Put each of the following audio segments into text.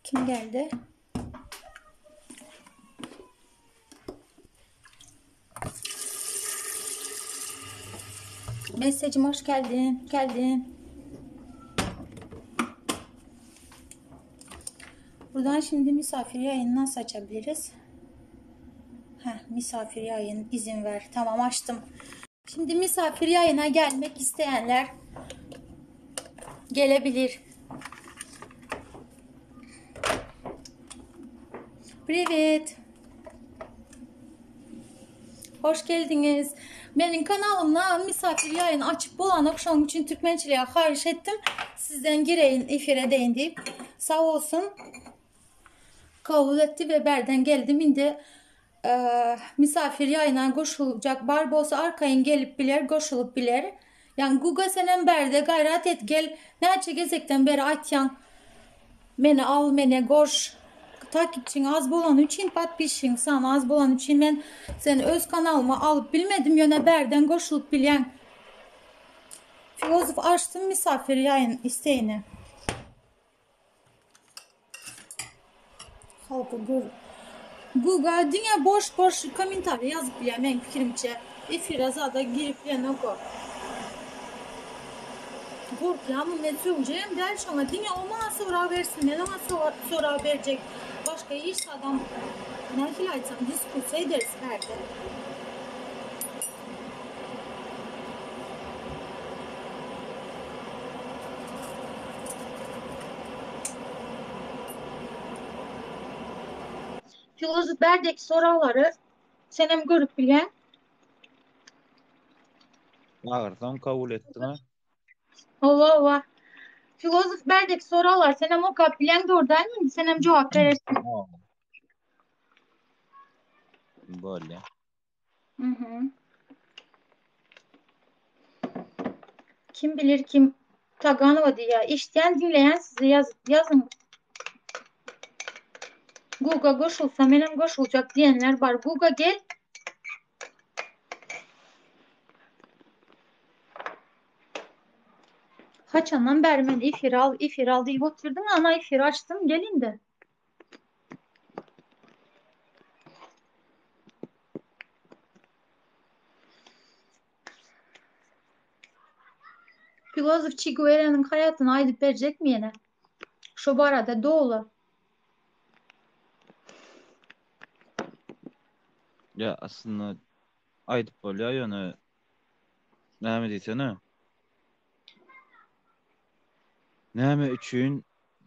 Kim geldi? Mesajım hoş geldin. Geldin. Buradan şimdi misafir yayını nasıl açabiliriz? Misafir yayın izin ver. Tamam, açtım. Şimdi misafir yayına gelmek isteyenler gelebilir. Привет. Hoş geldiniz. Benim kanalımda misafir yayını açıp bulanık şu an için Türkmençiliğe xahiş ettim. Sizden gireyin, efire deyin deyip. Sağ olsun. Kabul etti ve berden geldim. Şimdi misafir yayına koşulacak. Barbosa arkayın gelip biler, koşulup biler. Yani Guga senen berde gayret et gel. Neçe gezekten beri aytyan. Mene al, mene koş. Takipçin az bolan için patpişin sana az bolan için ben sen öz kanalıma alıp bilmedim yöne berden koşulup bilen filozof açtım misafir yayın isteğini. Halkı gör. Google dünya boş komentar yazıp bilen ben fikrimce efiraza da girip bilen oku. Korkuyorum ne söyleyeceğim der sonra dünya ona sonra versin ne zaman sonra verecek başka iş adam ne filayetsam diskus ederiz berde. Filozof berdeki soruları senem görüp bilen. Ağırdan kabul ettin ha. Allah. Filozof berdeki sorular senem okuyup bilen doğrudan mı? Senem cevap verirsin. Böyle. Hı. Kim bilir kim Taganova diye. İşten dinleyen size yazın. Google koşulsa benim koşulacak diyenler var. Google gel. Haçandan beri ben ifir al deyip oturdum ama ifir açtım gelin de. Filozof Che Guevara'nın hayatını aydıp verecek mi yine? Şu arada doğulu. Ya aslında aydıp böyle yani näme diýsene. Näme üçün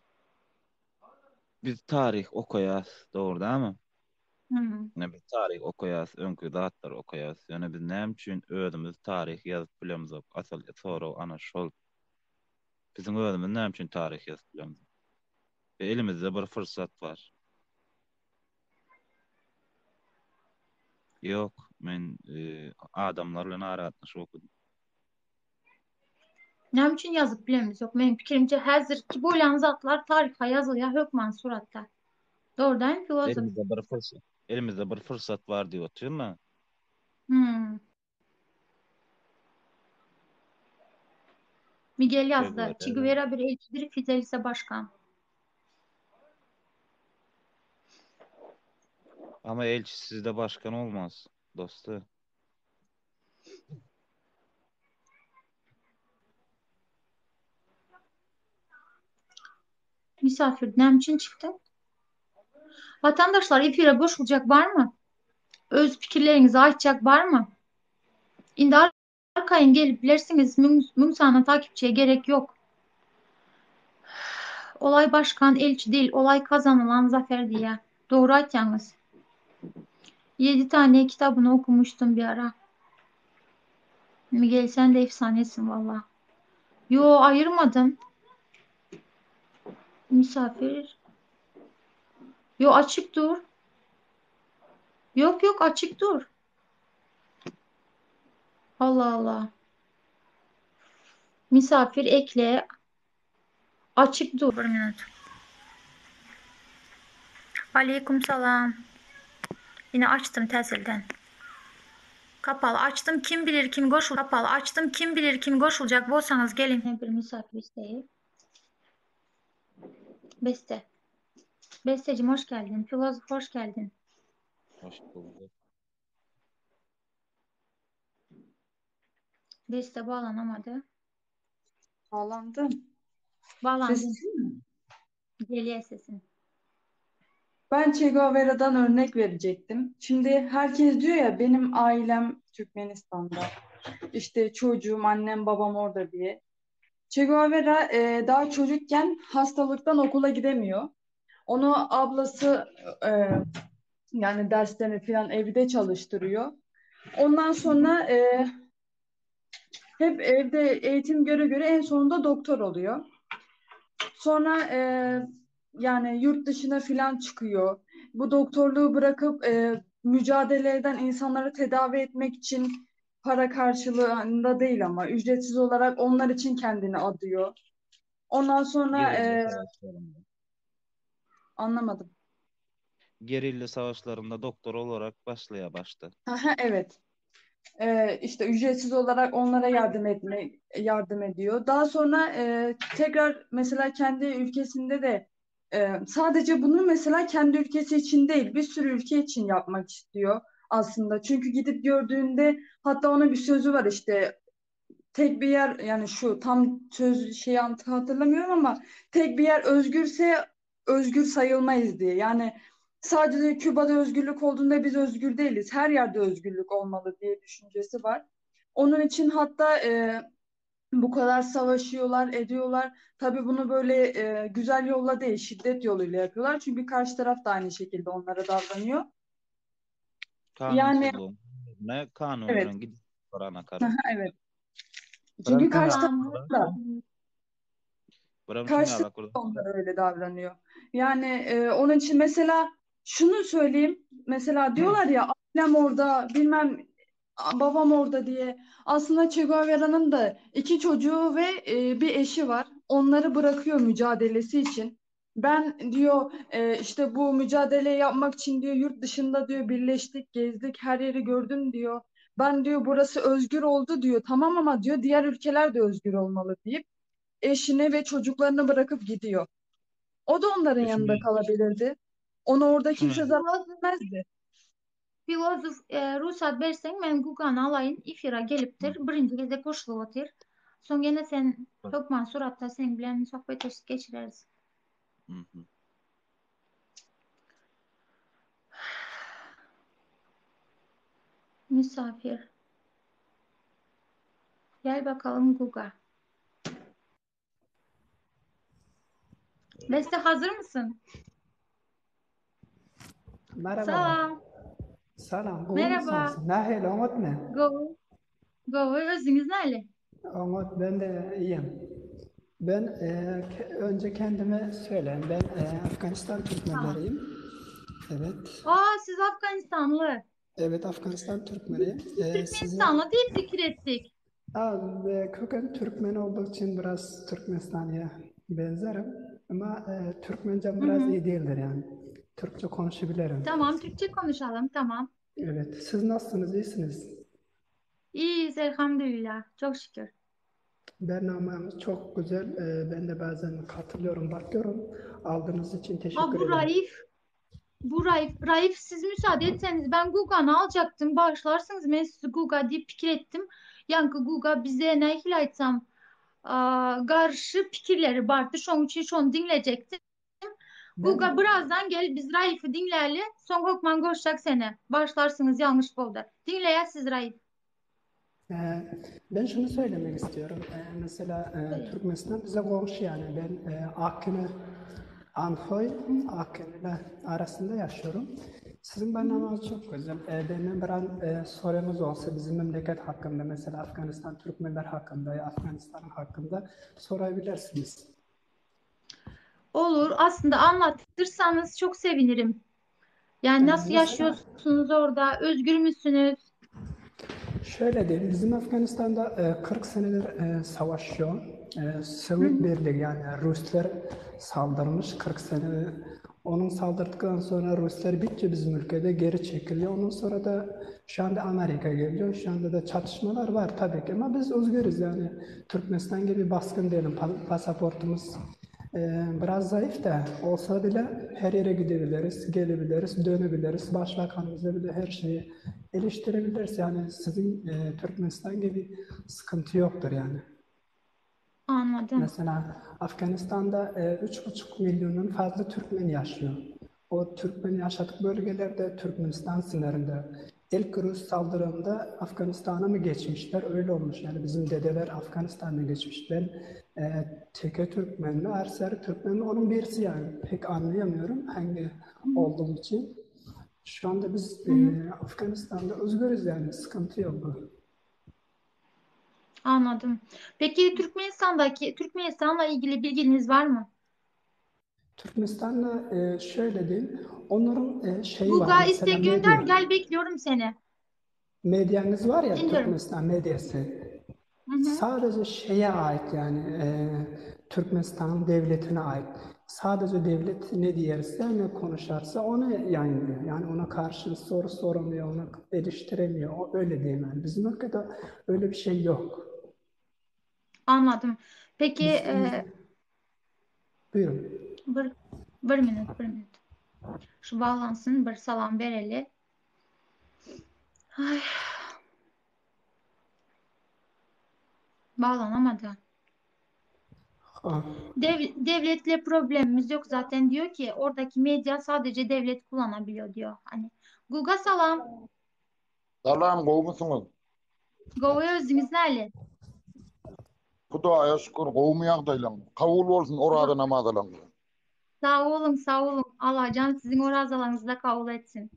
biz tarih okuýas, doğru däme? Hı. Ne biz tarih okuýas, öňkü zatlar okuýas. Yani biz näme üçün özümüz tarih ýazyp bilemizok. Asal soraw ana şol. Bizim özümüz näme üçün tarih ýazyp bilemiz? Elimizde bir fırsat var. Yok, men adamlarla naratlyş okudum. Ne için yazıp bilemiz yok. Benim fikrimce hazır ki bu olan zatlar tarihe yazılıyor hükmen suratlar. Doğrudan filozof. Elimizde bir fırsat var diýip oturma. Hmm. Miguel Che yazdı. Che Guevara. Guevara bir elçidir, Fidel ise başkan. Ama elçisiz de başkan olmaz dostu. Misafir ne için çıktı? Vatandaşlar ifire koşulacak var mı? Öz fikirlerinizi açacak var mı? İndi arkayın gelip bilersiniz mümsana takipçiye gerek yok. Olay başkan elçi değil, olay kazanılan zafer diye. Doğru açacağınız. 7 tane kitabını okumuştum bir ara. Miguel sen de efsanesin valla. Yo ayırmadım. Misafir. Yo açık dur. Yok açık dur. Allah Allah. Misafir ekle. Açık dur. Bir minut. Aleyküm selam. Yine açtım tezilden. Kapalı açtım. Kim bilir kim koşul. Kapalı açtım. Kim bilir kim koşulacak. Bolsanız gelin. Bir misafir isteği. Beste. Besteciğim hoş geldin. Filozof hoş geldin. Hoş bulduk. Beste bağlanamadı. Bağlandım. Bağlandın. Sessiz mi? Geliyor sesin. Ben Che Guevara'dan örnek verecektim. Şimdi herkes diyor ya benim ailem Türkmenistan'da. İşte çocuğum, annem, babam orada diye. Che Guevara daha çocukken hastalıktan okula gidemiyor. Onu ablası e, yani derslerini falan evde çalıştırıyor. Ondan sonra hep evde eğitim göre göre en sonunda doktor oluyor. Sonra yani yurt dışına filan çıkıyor. Bu doktorluğu bırakıp mücadele eden insanları tedavi etmek için para karşılığında değil ama ücretsiz olarak onlar için kendini adıyor. Ondan sonra Gerilla savaşlarında. anlamadım. Gerilla savaşlarında doktor olarak başladı. Aha, evet. İşte ücretsiz olarak onlara yardım ediyor. Daha sonra tekrar mesela kendi ülkesinde de sadece bunu mesela kendi ülkesi için değil bir sürü ülke için yapmak istiyor aslında. Çünkü gidip gördüğünde hatta onun bir sözü var işte tek bir yer yani şu tam söz hatırlamıyorum ama tek bir yer özgürse özgür sayılmayız diye. Yani sadece Küba'da özgürlük olduğunda biz özgür değiliz. Her yerde özgürlük olmalı diye düşüncesi var. Onun için hatta bu kadar savaşıyorlar, ediyorlar. Tabii bunu böyle güzel yolla değil, şiddet yoluyla yapıyorlar. Çünkü karşı taraf da aynı şekilde onlara davranıyor. Yani Kanunsuzluğun ne evet, kanunen gidip sorana karı. evet. Buram Çünkü kim karşı alak Tamam. taraf da burada? Buram kim Karşı alak burada? onlar öyle davranıyor. Yani onun için mesela şunu söyleyeyim. Mesela diyorlar ya ailem orada bilmem babam orada diye. Aslında Che Guevara'nın da iki çocuğu ve bir eşi var. Onları bırakıyor mücadelesi için. Ben diyor işte bu mücadele yapmak için diyor yurt dışında diyor birleştik, gezdik, her yeri gördüm diyor. Ben diyor burası özgür oldu diyor. Tamam ama diyor diğer ülkeler de özgür olmalı deyip eşini ve çocuklarını bırakıp gidiyor. O da onların Şunu, yanında kalabilirdi. Onu orada şunu, kimse zarar vermezdi. Filozof ruhsat bersen men Guga'nı alayın ifira geliptir. Birinci geze koşulup otur. Son gene sen çok mansur hatta sen bilen sohbet geçireriz. Hı hı. Misafir. Gel bakalım Guga. Beste hazır mısın? Merhabalar. Selam. Selam, iyi Merhaba. misiniz? Nahil, Umut ne? Go. Go. Özünüz nereli? Umut, ben de iyiyim. Ben önce kendime söyleyeyim. Ben Afganistan Tamam. Türkmenleriyim. Evet. Aa siz Afganistanlı. Evet, Afganistan Türkmeniyim. Biz Size Türkmenistanlı değil fikir ettik. köken Türkmen olduğu için biraz Türkmenistan'a benzerim. Ama Türkmencem Hı biraz hı. iyi değildir yani. Türkçe konuşabilirim. Tamam Türkçe konuşalım tamam. Evet. Siz nasılsınız? İyisiniz? İyiyiz elhamdülillah. Çok şükür. Bernamemiz çok güzel. Ben de bazen katılıyorum, bakıyorum. Aldığınız için Aa teşekkür bu ederim. Raif. Bu Raif. Raif siz müsaade etseniz ben Guga'nı alacaktım. Bağışlarsınız ben sizi Guga diye fikir ettim. Yankı Guga bize ne hilayetsam karşı fikirleri vardı. Şunun için şunu dinleyecektim. Guga Ben birazdan gel biz Raif'i dinleyelim. Son Hokman görüşecek seni. Başlarsınız yanlış oldu. Dinleyen siz Raif. e, ben şunu söylemek istiyorum. Mesela Türkmenistan bize komşu yani. Ben Akını, Anhoy, Akını ile arasında yaşıyorum. Sizin barnamanız çok güzel. Benim bir sorunuz olsa bizim memleket hakkında, mesela Afganistan Türkmenler hakkında, Afganistan hakkında sorabilirsiniz. Olur. Aslında anlatırsanız çok sevinirim. Yani nasıl Mesela yaşıyorsunuz orada? Özgür müsünüz? şöyle diyeyim, bizim Afganistan'da 40 senedir savaşıyor. Hı Sovyet hı. Birliği yani Ruslar saldırmış 40 sene. Onun saldırdıktan sonra Ruslar bitti bizim ülkede geri çekiliyor. Ondan sonra da şu anda Amerika geliyor. Şu anda da çatışmalar var tabii ki ama biz özgürüz yani. Türkmenistan gibi baskın değilim. Pasaportumuz Biraz zayıf da olsa bile her yere gidebiliriz, gelebiliriz, dönebiliriz. Başbakanımıza bile her şeyi eleştirebiliriz. Yani sizin Türkmenistan gibi sıkıntı yoktur yani. Anladım. Mesela Afganistan'da 3,5 milyonun fazla Türkmen yaşıyor. O Türkmen yaşadık bölgelerde Türkmenistan sınırında. İlk Rus saldırımda Afganistan'a mı geçmişler? Öyle olmuş. Yani bizim dedeler Afganistan'a geçmiş. Ben teke Türkmenli, Erseri Türkmenli onun birisi yani. Pek anlayamıyorum hangi olduğum için. Şu anda biz Afganistan'da özgürüz yani. Sıkıntı yok bu. Anladım. Peki Türkmenistan'la ilgili bilginiz var mı? Türkmenistan'da şöyle diyeyim, onların şeyi var Google mesela istek gönder, medya. gel bekliyorum seni. Medyanız var ya Dinliyorum. Türkmenistan medyası. Hı hı. Sadece şeye ait yani Türkmenistan devletine ait. Sadece devlet ne diyerse ne konuşarsa onu yayınlıyor. Yani ona karşı soru soramıyor, onu eleştiremiyor. O öyle diyeyim yani. Bizim ülkede öyle bir şey yok. Anladım. Peki Buyurun. bir minut. Şu bağlansın, bir salam vereli. Ay, bağlanamadı. Ha. Devletle problemimiz yok zaten, diyor ki oradaki medya sadece devlet kullanabiliyor diyor. Hani Google salam, Salam, gowmusunuz? Go'ya özünüz näli? Hudaýa şükür gowmaýagdaýlan. Kabul bolsun orada namaz alan. Sağ olun. Allah can sizin o razalarınızı da kabul etsin.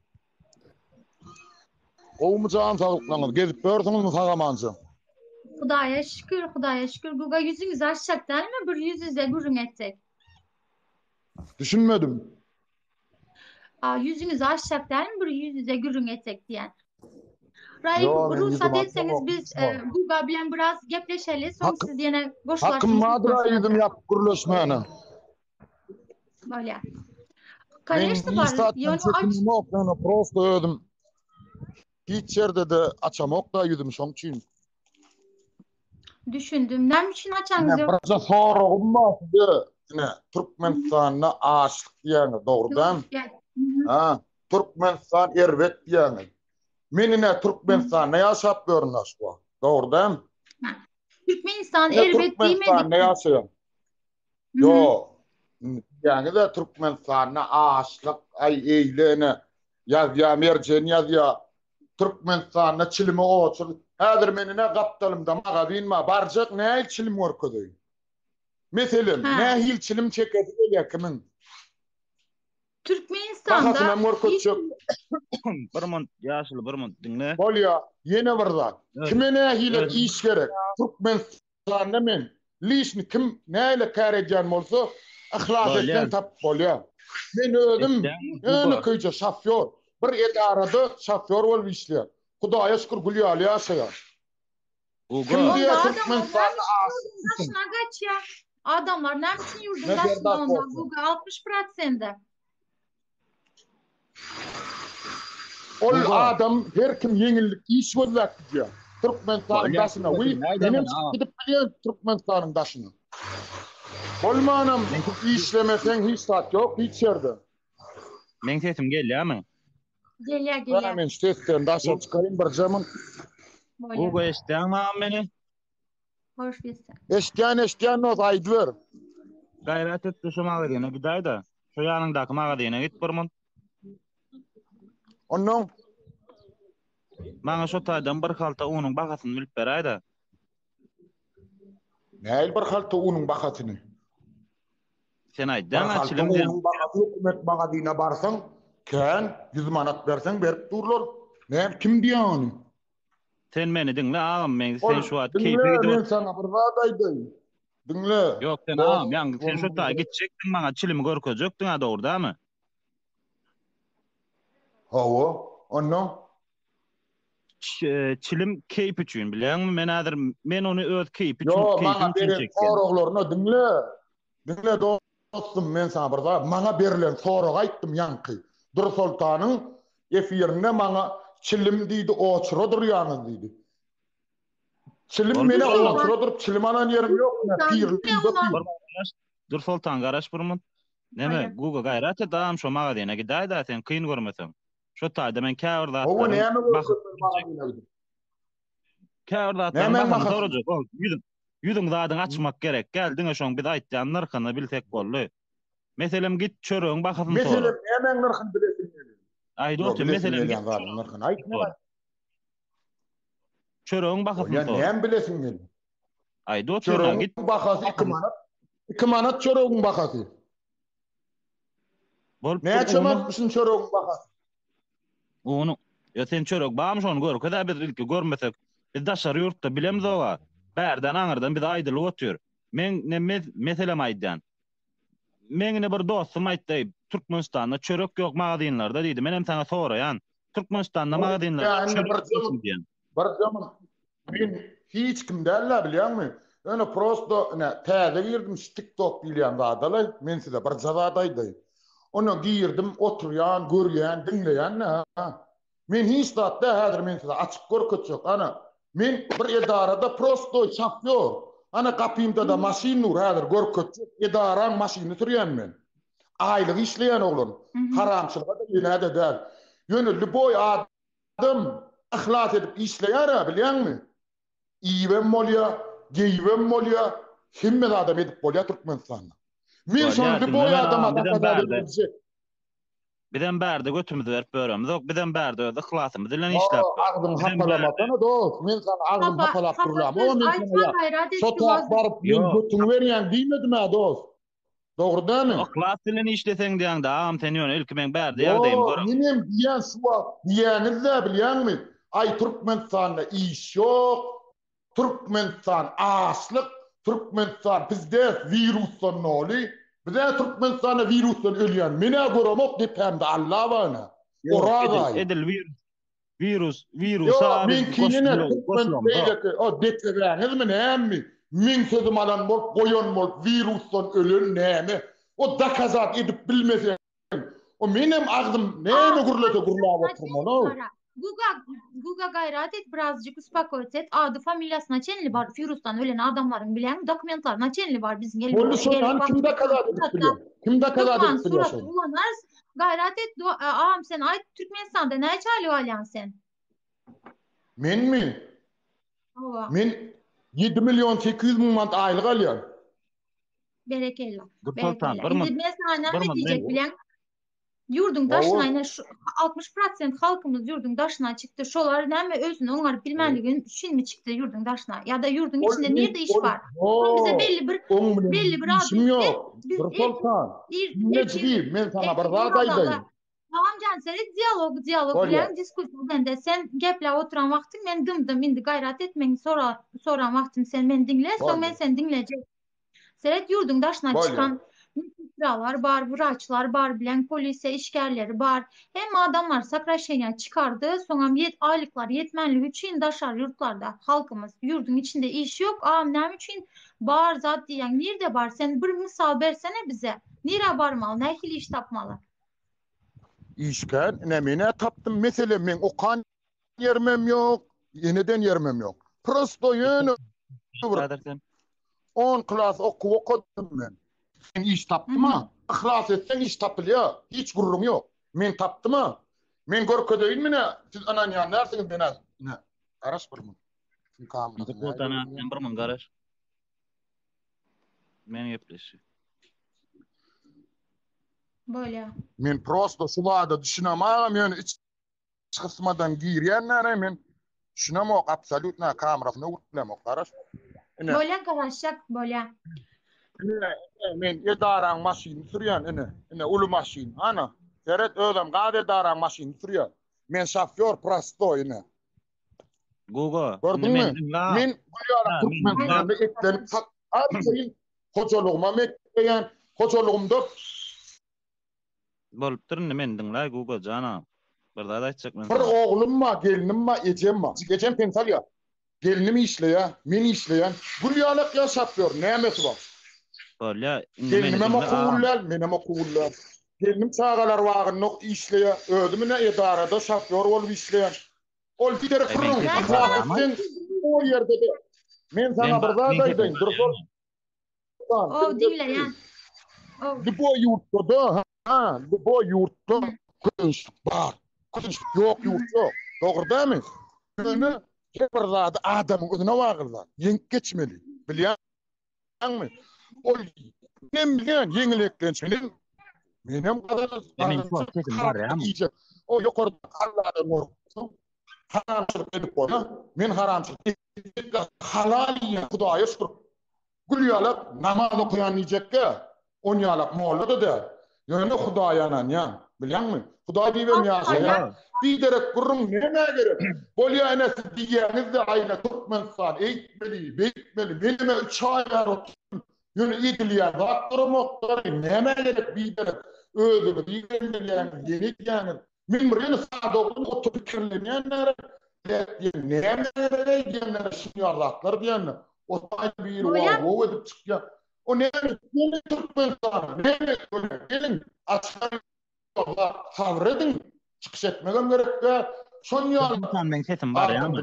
Gowmucan saglyklaňyz. Gezip börsüňizmi sagamancı? Hudaya şükür. Google yüzünüzü açacak değil mi? Bir yüz yüze gurrun etsek. Düşünmedim. Yüzünüzü açacak değil mi? Bir yüz yüze gurrun etsek diyen. Yo, men Ruhsat yüzüm etseniz açmam. biz Google bilen biraz gepleşeli. Sonra Hakkım- siz yine Hakkım boşlaşmışsınız. madra ýüzüm ýatyp gürleşmäni. Böyle. Men Конечно var. ýa-ni Yönü aç. prosto ödüm. Hiç yerde de açamok da ýüzüm şoň üçin. Düşündüm. Ne için açanız yok? Barça soragym bar size. Ine Türkmenistana aşyk diýeni dogrudan. Gel. Ha, Türkmenistan erwet diýeni. Menine Türkmenistana ýaşap görnäs bu. Dogrudan. Türkmenistan elbet Türkmenistan ne değmedi. yaşıyor? Yo. Yani de Türkmenistan'a aşlık ay eylene yaz ya mercen yaz ya Türkmenistan'a çilimi oçur. Häzir menine gapdalımda maga binma barjak ne çilim workady. Meselem Ha. ne hil çilim çekedi ya kimin? Türkmenistan'da Bahasına workatçak Bir mont ýaşyl bir mont dinle. bolya yine bir zat. Evet. Kime ne hile Evet. iş gerek? Türkmenistan'da men lişni kim neyle karejan bolsa ahlas Bolya. etken tap bolya. Men ödüm öne köýje şafyor. Bir edarada şafyor bolup işleýär. Hudaýa şükür gülýäli ýaşaýar. Ugo. Kim Onda diye adamlar Türkmenistan'a başına kaç ya. Adamlar ne biçim yurdun Ne başında derdak onda. olsun. Google 60%'de. ol Ugo. adam her kim yeňillik iş bolak diýär. Türkmenistan'ın Bolya. daşyna we Näden benim ha? gidip bilýär Türkmenistan'ın daşyna. Bolmanam işlemesen hiç tat yok hiç yerde. Men sesim gelýärmi? Gelya. Ben ştetten daşa çıkarayım bir camın. Ugo eşdäňmi meni? Hoş bilsin. Eşkän not aýdyr. Gaýrat etdi şu magazyna gidaýda. Şu ýanyndaky magazyna git bir mont. Ondan Maňa şu taýdan bir halta unyň bagasyny bilip beräýdi. näil bir halta unyň bakasyny. Sen Bir aýtdyň halta açylym diýen. unyň bakasy hökümet magazyna barsaň, kän 100 manat berseň berip durlar. Näme kim diýär ony? Sen meni dinle ağam, men sen şu at Dinle, keyfe men gidiyor. sana bir zat aýdym. Dinle. Yok sen ağam, yani sen şu ta gidecektin bana çilimi görkezektin ha doğru mı? Hawa, ondan Çilim keyif üçün bilen mi? Men onu öz keyif üçün yo keyfim maňa üçün berilen çekdim. soraglaryny dinle. Dinle dostum, men sana bir zat, maňa berilen sorag aýtdym ýanky. Dur Sultanyň efirinde maňa çilim diýdi, oçura durýanyz diýdi. Çilim Oldu meni mu? oçura durup çilim anan ýerim ýok. Dur Sultan garaş burmun. Neme Hayır. Google gayrat edam şo magazine giday da sen kıyın görmesen. Şo taýda men O käwirdatlaryň näme bak görkezler magazine gidip? käwirdatlaryň Näme bakym makasy? sorajak. O yüzüň zadyň açmak gerek. Geldiň şoň bir aýtýan narkyny bilsek boldy. Meselem git çörüň bakasyny Meselem sora. näme narkyny bilesin meni? Aýdy otur meselem git narkyny aýt näme? çörüň Ya bakasyny sora. näme bilesin meni? Aýdy otur Çörüň git bakasy 2 manat. 2 manat çörüň bakasy. bolup Näçe manatmyşyň çörüň bakasy? onu ya sen çörek bağmış onu gör. Kada biz ilki görmesek biz daşary ýurtda bilemiz oga. Bärden aňyrdan biz aýdyly otýur. Men ne meselem aýdan. Meňne bir dostum aýtdy, Türkmenistanda çörek ýok magazynlarda diýdi. Menem sana soraýan. Türkmenistanda magazynlarda Yani çörek bir ýok zaman- diýen. Bir zaman men hiç kim dälle bilýärmi? Öne prosto ne täze girdim TikTok bilýän zadalay. Men size bir jawab aýdyň. Onu girdim, oturýan, görýän, dinleýän ne? Men hiç zatda häzir men size açyk görkezjek. Ana men bir edarada prosto şoför. Ana kapymda da maşin nur häzir görkezjek. Edaraň maşyny sürýän men. Aýlyk işleýän oglan. Haramçylyga da ýene de däl. Ýönüli boy adam ihlas edip işleýär bilýärmi? İýbem bolýa, geýbem bolýa, himme adam edip bolýa Türkmenistanda. Men Bolýa, şonu boy men adama bilen da bärde. bilecek. Birden bärde götümüzi berip beremiz. Ok birden bärde öz ihlasymyz bilen işläp. Ağzın hapalamatan dost. Men sana ağzın hapalap durlam. O men sana Aytma ya. gayrat Şo etki taq barıp men Yo. götüňi berýän diýmedim ha dost. Dogry dämi? Ihlas bilen işleseň diýäň da am sen ýöne ilki men bärde Yo, ýagdaýym görem. menem diýen şu diýeniz de bilýärmi? Ay Türkmenistanda iş ýok. Türkmenistan açlyk, Türkmenistan bizde virusdan noli. Bizde Türkmenistanda virusdan ölýän. Mene göremok dip hemde Allah bana. Orada. Edil virus Yo, men kinine Türkmenistandaki o dekleräňiz mi näme? Men sözüm alan bol, goýan bol, virusdan ölen näme? O dakazat edip bilmesen. O menem agdym näme gurlata gurlap oturmaly? Guga gayret et birazcık uspokоить et. Adı familyasına çenli var. Virustan ölen adamların bilen dokumentlarına çenli var bizim gelin. Bolly şoňan kimde kazat edip bilýär? Kimde kazat edip bilýär? Surat ulanars. Gayret et. Ağam sen ay Türkmenistan'da ne çalıyor alyan sen? Men mi? Ova. Men 7 milyon 800 bin manat aylyk alýar. Berekella. Sultan, bir Şimdi ben sana bir ne mı? diyecek bilen? Yurdun daşına yine 60% halkımız yurdun daşına çıktı. Şolar näme özüni oňar bilmänligin üçin mi çıktı yurdun daşına? Ya da yurdun içinde nerede iş var? Bize belli bir işim yok. Bir Sultan. Ne diyeyim? Men sana bir zat aýdaýyn. Tamam Canseri diyalog bilen diskussiýa bende sen geple oturan wagtyň men dymdym indi gayret etmeň soran wagtym sen men dinle soň men sen dinlejek. Seret yurdun daşına çıkan ministralar bar, vraçlar bar bilen polise işgärleri bar. Hem adamlar sakraşeňa çıkardı. Soňam aylıklar yetmenligi üçin daşar yurtlarda halkımız yurdun içinde iş yok. Näme üçin bar zat diýen nerede bar? Sen bir misal bersene bize. Nire barmaly? Nähili iş tapmaly? İşken nemine taptım mesele men okan yermem yok. Yeniden yermem yok. Prosto ýöne 10 klas okudum men. Sen iş taptım ha. İhlas etsen iş tapılıyor. Hiç gururum yok. Men taptım ha. Men görkedeýin mine. Siz anan ýanlarsyňyz mene. Ne? Araş birmi? Sultana men bir mün garaş. Men ýepleşi. Böyle. Men prosto şu wada düşünemem ýöne iç kısmadan girýänler men düşünemok absolutna kamerasyna urtlamok garaş. Böyle garaşak böyle. Men edaraň maşyny sürýän ene uly maşyn ana seret özüm gady edaraň maşyny sürýän men şoför prosto ene Google gördüňmi men gülýara Türkmenistanda etlenip aýdyň hoçolugma mekleýän hoçolugumda bolup durun men dinlä Google jana bir zat aýtjak men bir oglum ma gelinim ma ejem ma geçen pensalya gelinim işleýär men işleýän gülýarlyk ýaşapýar nämesi bar bolýa gelinime okuwullar menem okuwullar gelinim çağalar wagyny işleýär özümine edarada şoför bolup işleýär ol gider kırın o ýerde de men sana bir zat aýdaýyn dursun O dinle yani. Bu yurtta da bu yurtta kızınçlık var. Kızınçlık yok yurt yok. Doğru değil mi? Böyle bir zada adamın özüne varırlar. Yenk geçmeli. Biliyor musun? O ne bilen yenilikten senin benim kadar Benim çok kesim var ya. iyice. O yukarıda Allah'dan korksun. Haramçılık edip koyma. Men haramçılık edip halal yiyen Hudaya şükür. Gülüyalap namaz okuyan diyecek on yalap moğla da. Yani Hudayanan ya. Biliyor musun? Huday diyem ya. Bir derek kurrum ne gerek? Bolya enesi diyeniz de ayna Türkmenistan eğitmeli, beğitmeli. Benime 3 aylar oturun. Yani idiliyen vaktırı ne gerek bir derek özülü diyen yeni diyenin. Min birini sağda oturup kirlenenler ne gerek diyenler şinyarlatlar diyenler. O tane bir o edip çıkıyor. O ne Türkmenistan ne gelin açan savredin çıkış etmeden gerek ya. Son yıl Ben sesim var ya.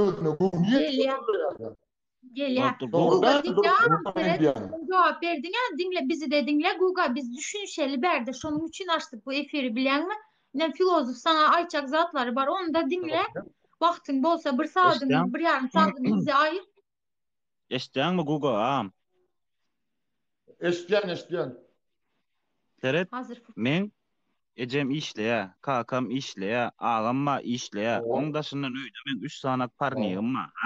Gel ya. Guga cevap verdin ya. Dinle bizi de dinle. Guga biz düşünşeli berde. Şunun için açtık bu efiri bilen mi? Ne filozof sana ayçak zatları var. Onu da dinle. Vaktin bolsa bir saatini, bir yarım saatini bize ayır. Eşten mi Guga ağam? Eşten. Seret, Hazır. men ecem işleye, kakam işleye, ağamma işleye. Ondaşından öyle men 3 sanak parniyim ma.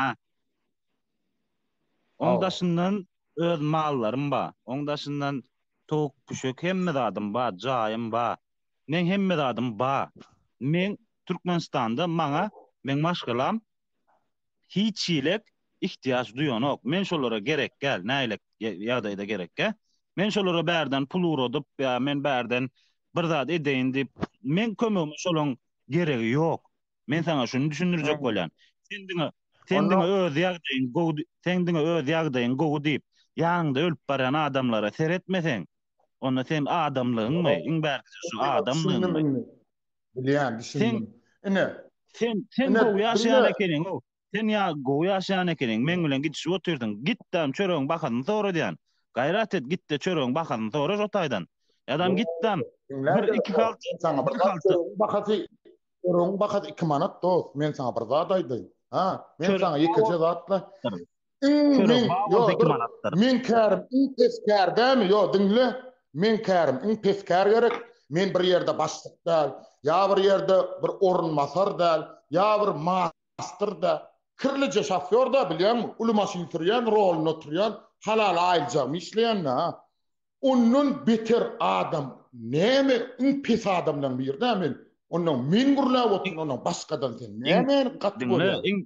Ondaşından öz mallarım ba. Ondaşından tok püşök hemme dadım ba, jayım ba. Men hemme dadım ba. Men Türkmenistan'da maňa men maşgalam hiç ilek ihtiyaç duyanok. Men şolara gerek gel, näýlek ýagdaýda gerek gel. Men şolara bärden pul urodyp ya men bärden bir zat edeýin dip men kömegime şolaň geregi ýok. Men sana şunu düşündirjek bolýan. Sen öz ýagdaýyň gowy diýip ýanynda ölüp baran adamlara seretmeseň, onda sen adamlygyňmy, iň bärkisi şu adamlygyňmy? Bilýän, düşündim. Sen gowy ýaşaýan ekeniň o. Sen ya gowy ýaşaýan ekeniň, men bilen gitişip oturdun. Gitdim çöregiň bakadyň sonra diýen. Gaýrat et gitdi çöregiň bakadyň sonra jotaýdan. Adam gitdim. Bir iki kalty sana bakaty 2 manat dost. Men sana bir zat aýdym. Men sana ýekece zatla. Men kärim peskär dämi? Ýok, dinle. Men kärim peskär gerek. Men bir ýerde başlyk däl, ýa bir ýerde bir orunmasar däl, ýa bir master da, kirlice şoför da bilýän, uly maşyn sürýän, roluna oturýan, halal aýlja işleýän ha. Onun beter adam näme pes adamdan bir dämi? Onun min gurlap oturan, onun başgadan sen näme gatdy bolýar?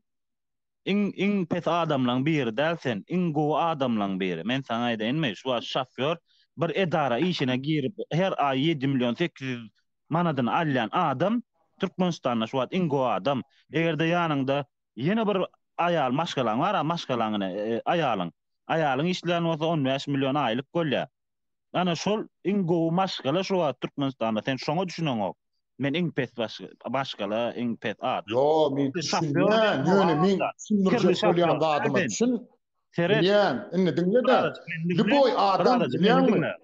İň pes adamlaň biri dälsen, iň gowy adamlaň biri. Men sana aýdaýynmy, şu şoför bir edara işine girip her ay 7 milyon 800 manadan alýan adam Türkmenistanda şu iň gowy adam. Egerde ýanynda ýene bir aýal maşgalaň bar, maşgalaňyny aýalyň işleýän bolsa 15 milyon aýlyk bolýar. Ana şol iň gowy maşgala şu Türkmenistanda. Sen şoňa düşüneňok. Men iň pes maşgala, iň pes adam. Yo, men düşünýän, ýöne men düşünürjek bolýan adamı düşün. Bilýän, indi dinle-de. Liboy adam bilýänmi?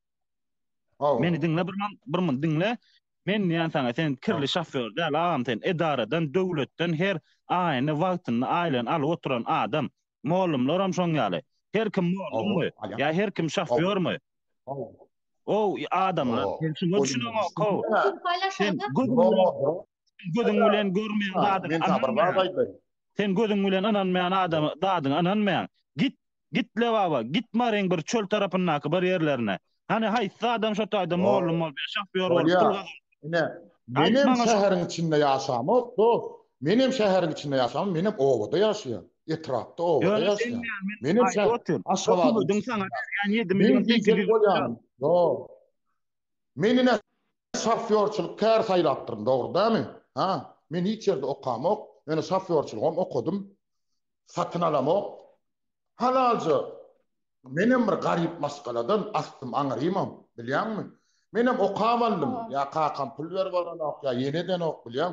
Meni dinle bir dinle. Men ýan sana sen kirli şoför däl, ağam sen edaradan, döwletden her aýyny wagtyny aýlan alyp oturan adam. Mollumlaram şoň ýaly. Her kim mollummy? Ya her kim şoförmü? O adamlar, sen şunu düşüneňok. Sen gözüň bilen görmeýän adam. Sen gözüň bilen ananmayan adam, dadyň ananmayan. Gitle baba, gitmaryň bir çöl tarapyna, bir ýerlerine. Hani haýsy adam şotaýda mollum bol, şoför bol. Benim şäheriň içinde ýaşam, Menim şäheriň içinde ýaşam, menim owada ýaşaýan. Etrapda owada ýaşaýan. Menim şäheriň Aşgabatdyň sana berýän 7 milyon 800 bolýan. Yo. Menine şoförçilik kär saýlapdyryn, dogry dämi? Men hiç ýerde okamok, men şoförçiligim okudum. Satyn alamok. Halalca menem bir garip masgaladan astım aňyrymam, bilýänmi? Menem okawaldım, ya kakam pul berip alanok, ya yeneden ok bilýän.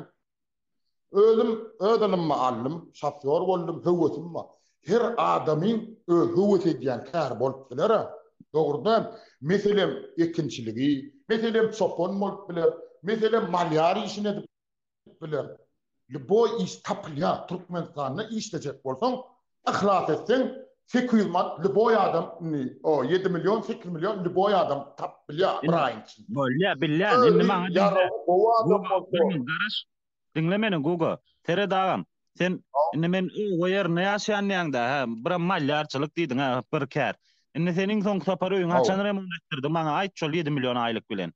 Ödünüm allym, şoför boldum, höwetim var. Her adamyň höwet edýän kär bolup biler. Doğrudan. Meselem ekinçiligi, meselem çopon bolup biler, meselem malyari işine edip biler. Bu iş tapılya Türkmenistan'da işleyecek bolsaň, ihlas etsen 800 mat liboy adam, o 7 milyon 8 milyon liboy adam tapılya bir ayın içinde. Bolya billan indi maňa Yara bu adam Google bolsa. garaş. Dinle meni Google. Tere dağım. Sen indi men o yer ne yaşayan ýanda ha bir malyarçylyk diýdiň ha bir kär. Indi senin soň sapar öýüň haçan remont etdirdi maňa aýt şol 7 milyon aýlyk bilen.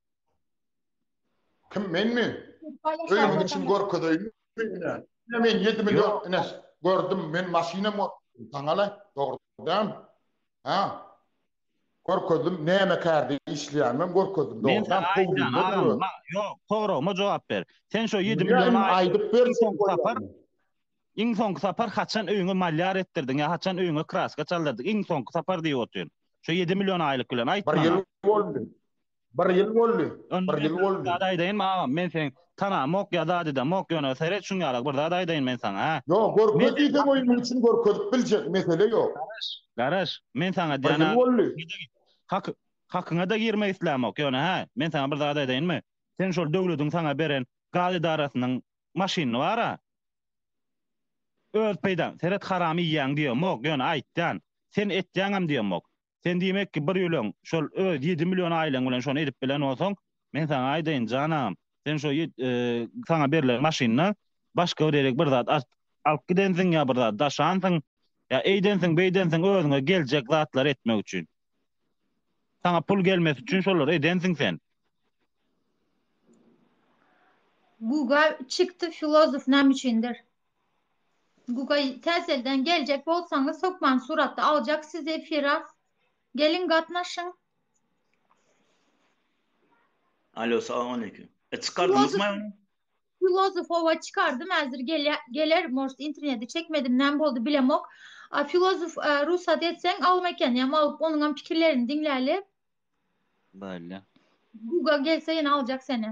Kim men mi? Öýüň için gorkadyň. Men 7 milyon enes gördüm men maşina mı taňala doğrudan. Ha. Gorkadım näme kärdi işleýärmem gorkadım Men doğrudan. sana aýdan agam ýok soragyma jogap ber. Sen şo 7 milyon aýdyp bersen sapar. Iň soňky sapar haçan öýüňe malyar etdirdiň ýa haçan öýüňe kraska çaldyrdyk. Iň soňky sapar diýip oturýan. Şo 7 milyon aýlyk bilen aýtma. Bir ýyl boldy. Bir ýyl boldy. Bir ýyl boldy. Daýdaýyn magam men sen tanamok ýa dadyda mok ýöne seret şuňarak bir daýdaýyn men sana ha. Ýok gorkod diýsem oýuň üçin gorkodyp biljek mesele ýok. Garaş men sana Bir ýyl diýana boldy. hakyňa da girmek islämok ýöne ha. Men sana bir daýdaýynmy? Sen şol döwletiň sana beren gal idarasynyň maşyny bar-a. Öz peýdan seret haramy ýaň diýmok ýöne aýtdan. Sen etjaňam diýmok. Sen diýmek ki bir ýölen şol 7 milyon aýlyň bilen şonu edip bilen bolsaň, men sana aýdaýyn janam. Sen şo sana berilen maşyny başga bir bir zat alyp gidensiň ýa bir zat daşansyň ýa eýdensiň beýdensiň özüňe geljek zatlar etmek üçin. Sana pul gelmesi üçin şolary edensiň sen. Google çıktı filozof nam içindir. Google telsizden gelecek bolsanız Sokman suratda alacak size firas. Gelin katnaşın. Alo, selamünaleyküm. Çıkardınız mı? Filozof ova çıkardım hazır gelir most internette çekmedim nem boldu bilemok. Filozof ruhsat etsen almaken ya alıp onun fikirlerini dinlerli. Böyle. Google gelse yine alacak seni.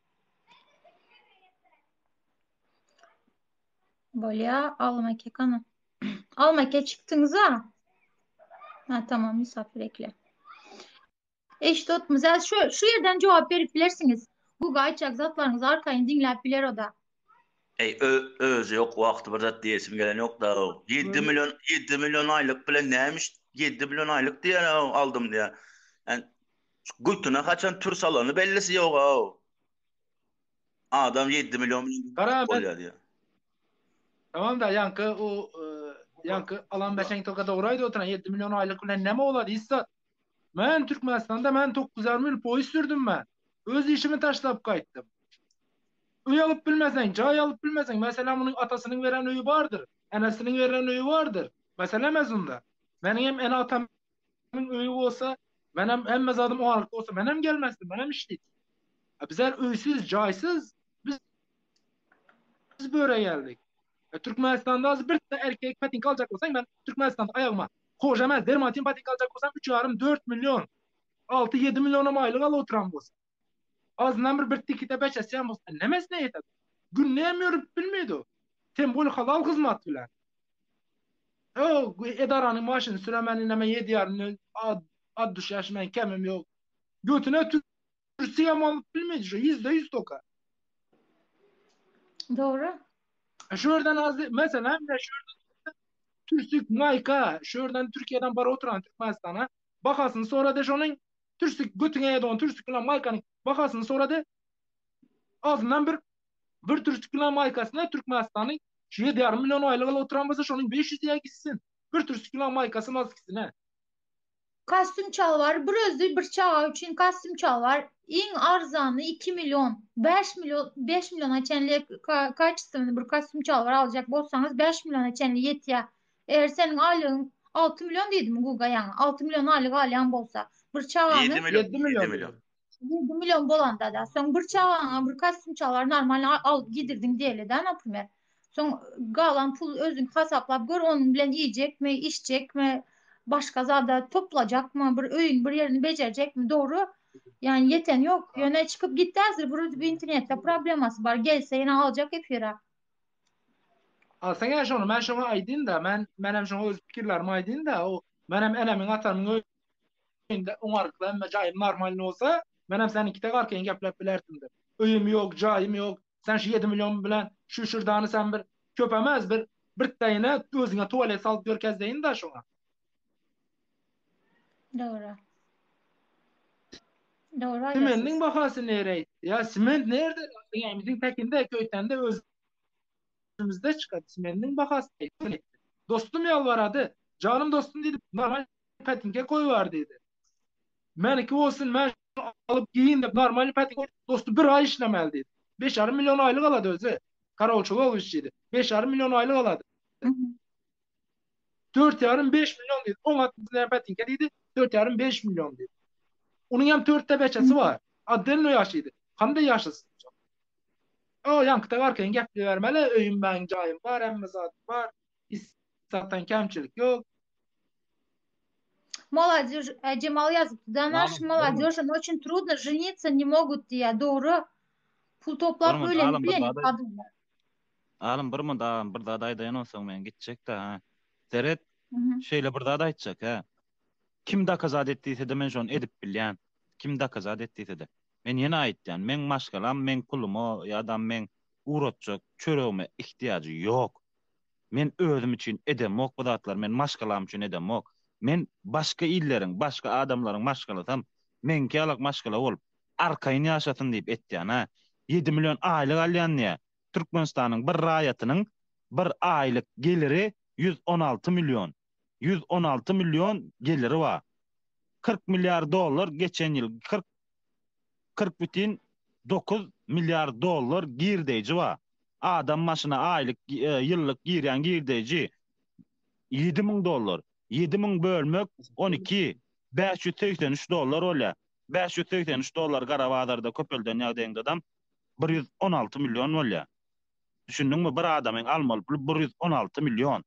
Böyle ya almake kanı. Almake çıktınız ha. Ha tamam misafir ekle. Eşdotmuz. Şu yerden cevap verip bilersiniz. Google açacak zatlarınız arkayın dinlep biler o da. Özü yok vakti bir zat diyesim gelen yok da. 7 milyon aylık bile neymiş? 7 milyon aylık diye aldım diye. Yani guytuna kaçan tür salonu bellisi yok o. Adam 7 milyon oluyor diye. Tamam da yankı alan beşen tokada orayda oturan 7 milyon aylık bile neme oladı İssat? Ben Türkmenistan'da ben 900 mil polis sürdüm ben. Öz işimi taşlap kayıttım. Öy alıp bilmesen, cay alıp bilmesen. Mesela bunun atasının veren öýü vardır. Enesinin veren öýü vardır. Mesela mezunda. Benim hem en atamın öýü olsa, benim hem mezadım o arıkta olsa, benim gelmezdim, benim işleydim. Bizler öýsüz, caysız, biz böyle geldik. Türkmenistan'da az bir de erkek patin kalacak olsan, ben Türkmenistan'da ayağıma kocaman dermatin patin kalacak olsam 3,5-4 milyon, 6-7 milyona aylık al oturan olsa. Azından bir tikite beçesyen olsa, nemez ne yeter? Gün ne yemiyoruz bilmiyordu. Sembol halal hizmet bilen. O edaranın maaşını süremenin hemen 7 yarın ad düşeş men kemim yok. Götüne Türkiye mal bilmiyordu. %100 toka. Doğru. Şuradan mesela şuradan Türk Mayka, şuradan Türkiye'den bara oturan Türkmenistan'a bakasın sonra da şunun Türk götüne yedon Türk Mayka'nın bakasın sonra da azından bir Türk Mayka'sına Türkmenistan'ın 7 milyon aylık oturan olsa şunun 500 ya gitsin. Bir Türk Mayka'sı nasıl gitsin he? Kostüm çal var. Bir özü bir çağı için kostüm çal var. En arzanı 2 milyon. 5 milyon açenliğe kaçsın bir kostüm çal var alacak bolsanız 5 milyon açenliğe yetiyor. Eğer senin aylığın 6 milyon değil mi Google yani 6 milyon aylık alyan bolsa bir çağını 7 milyon. 7 milyon bolanda da son bir çağına bir kostüm çal var normal al gidirdin diyelim de naprimер. Son galan pul özün hesaplap gör onun bilen yiyecek mi içecek mi başka zada toplayacak mı bir öğün bir yerini becerecek mi doğru yani yeten yok yöne çıkıp gitti hazır burada bir internette probleması var gelse yine alacak hep yere. Alsana şunu ben şunu aydın da ben şunu öz fikirlerimi aydın da o benim enemin atamın öýünde oňarykly hem jaýym normal bolsa, men hem seninki de garkeň gepläp bilerdim. Öýüm ýok, jaýym ýok. Sen şu 7 milyon bilen şu şurdany sen bir köpemez bir täýine özüňe tuvalet salyp görkezdeýin da şoňa. Doğru. Doğru Simentin aýdasyz. bahasy nereye? Ya siment nerede? Yani bizim tekinde köyden de özümüzde çıkar. Simentin bahasy. Dostum yalvaradı. Canım dostum dedi. Normal petinke koy var dedi. Meniki olsun men alıp giyin de normal petinke dostu bir ay işlemeli dedi. 5,5 milyon aylık aladı özü. Karolçulu olmuş dedi. 5,5 milyon aylık aladı. 4,5 5 milyon dedi. 10 petinke dedi. 4,5 5 milyon dedi. Onun hem 4'te beçesi var. Adden o yaşıydı. Kandı yaşasın. O yankıta varken gepli vermeli. Öyüm ben cayım var. Emmezat var. İstattan kemçilik yok. Молодежь, Cemal yazıptı. Да, наш молодежь, очень трудно жениться не могут diye. Doğru. Pul toplap Durma, öyle alın, bilen bu kadınlar. Alım bir mı bir daha dayan olsan men gitjek de ha. Seret şeýle bir daha aýtjak ha. Kim da kazat etdiyse de men şonu edip bilýän. Kim da kazat etdiyse de. Men ýene aýtdym. Men maşgalam, men pulumy ýa-da men uğratjak çöregime ihtiýagy ýok. Men özüm için edemok bu zatlar, men maşgalam üçin edemok. Men başga illeriň, başga adamlaryň maşgalasam, menki alak maşgala bolup arkaýyn ýaşasyn diýip etdiň ha. 7 milyon aýlyk alýan näme? Türkmenistanyň bir raýatynyň bir aýlyk geliri 116 milyon. 116 milyon geliri var. 40 milyar dolar geçen yıl 40,9 milyar dolar girdeji var. Adam maşına aylık yıllık girýän girdeji 7.000 dolar. 7.000 bölmek 12 583 dolar olya. 583 dolar Garabadarda köpelden ýagdaýynda adam 116 milyon olya. Düşündiňmi bir adamyň almaly puli 116 milyon.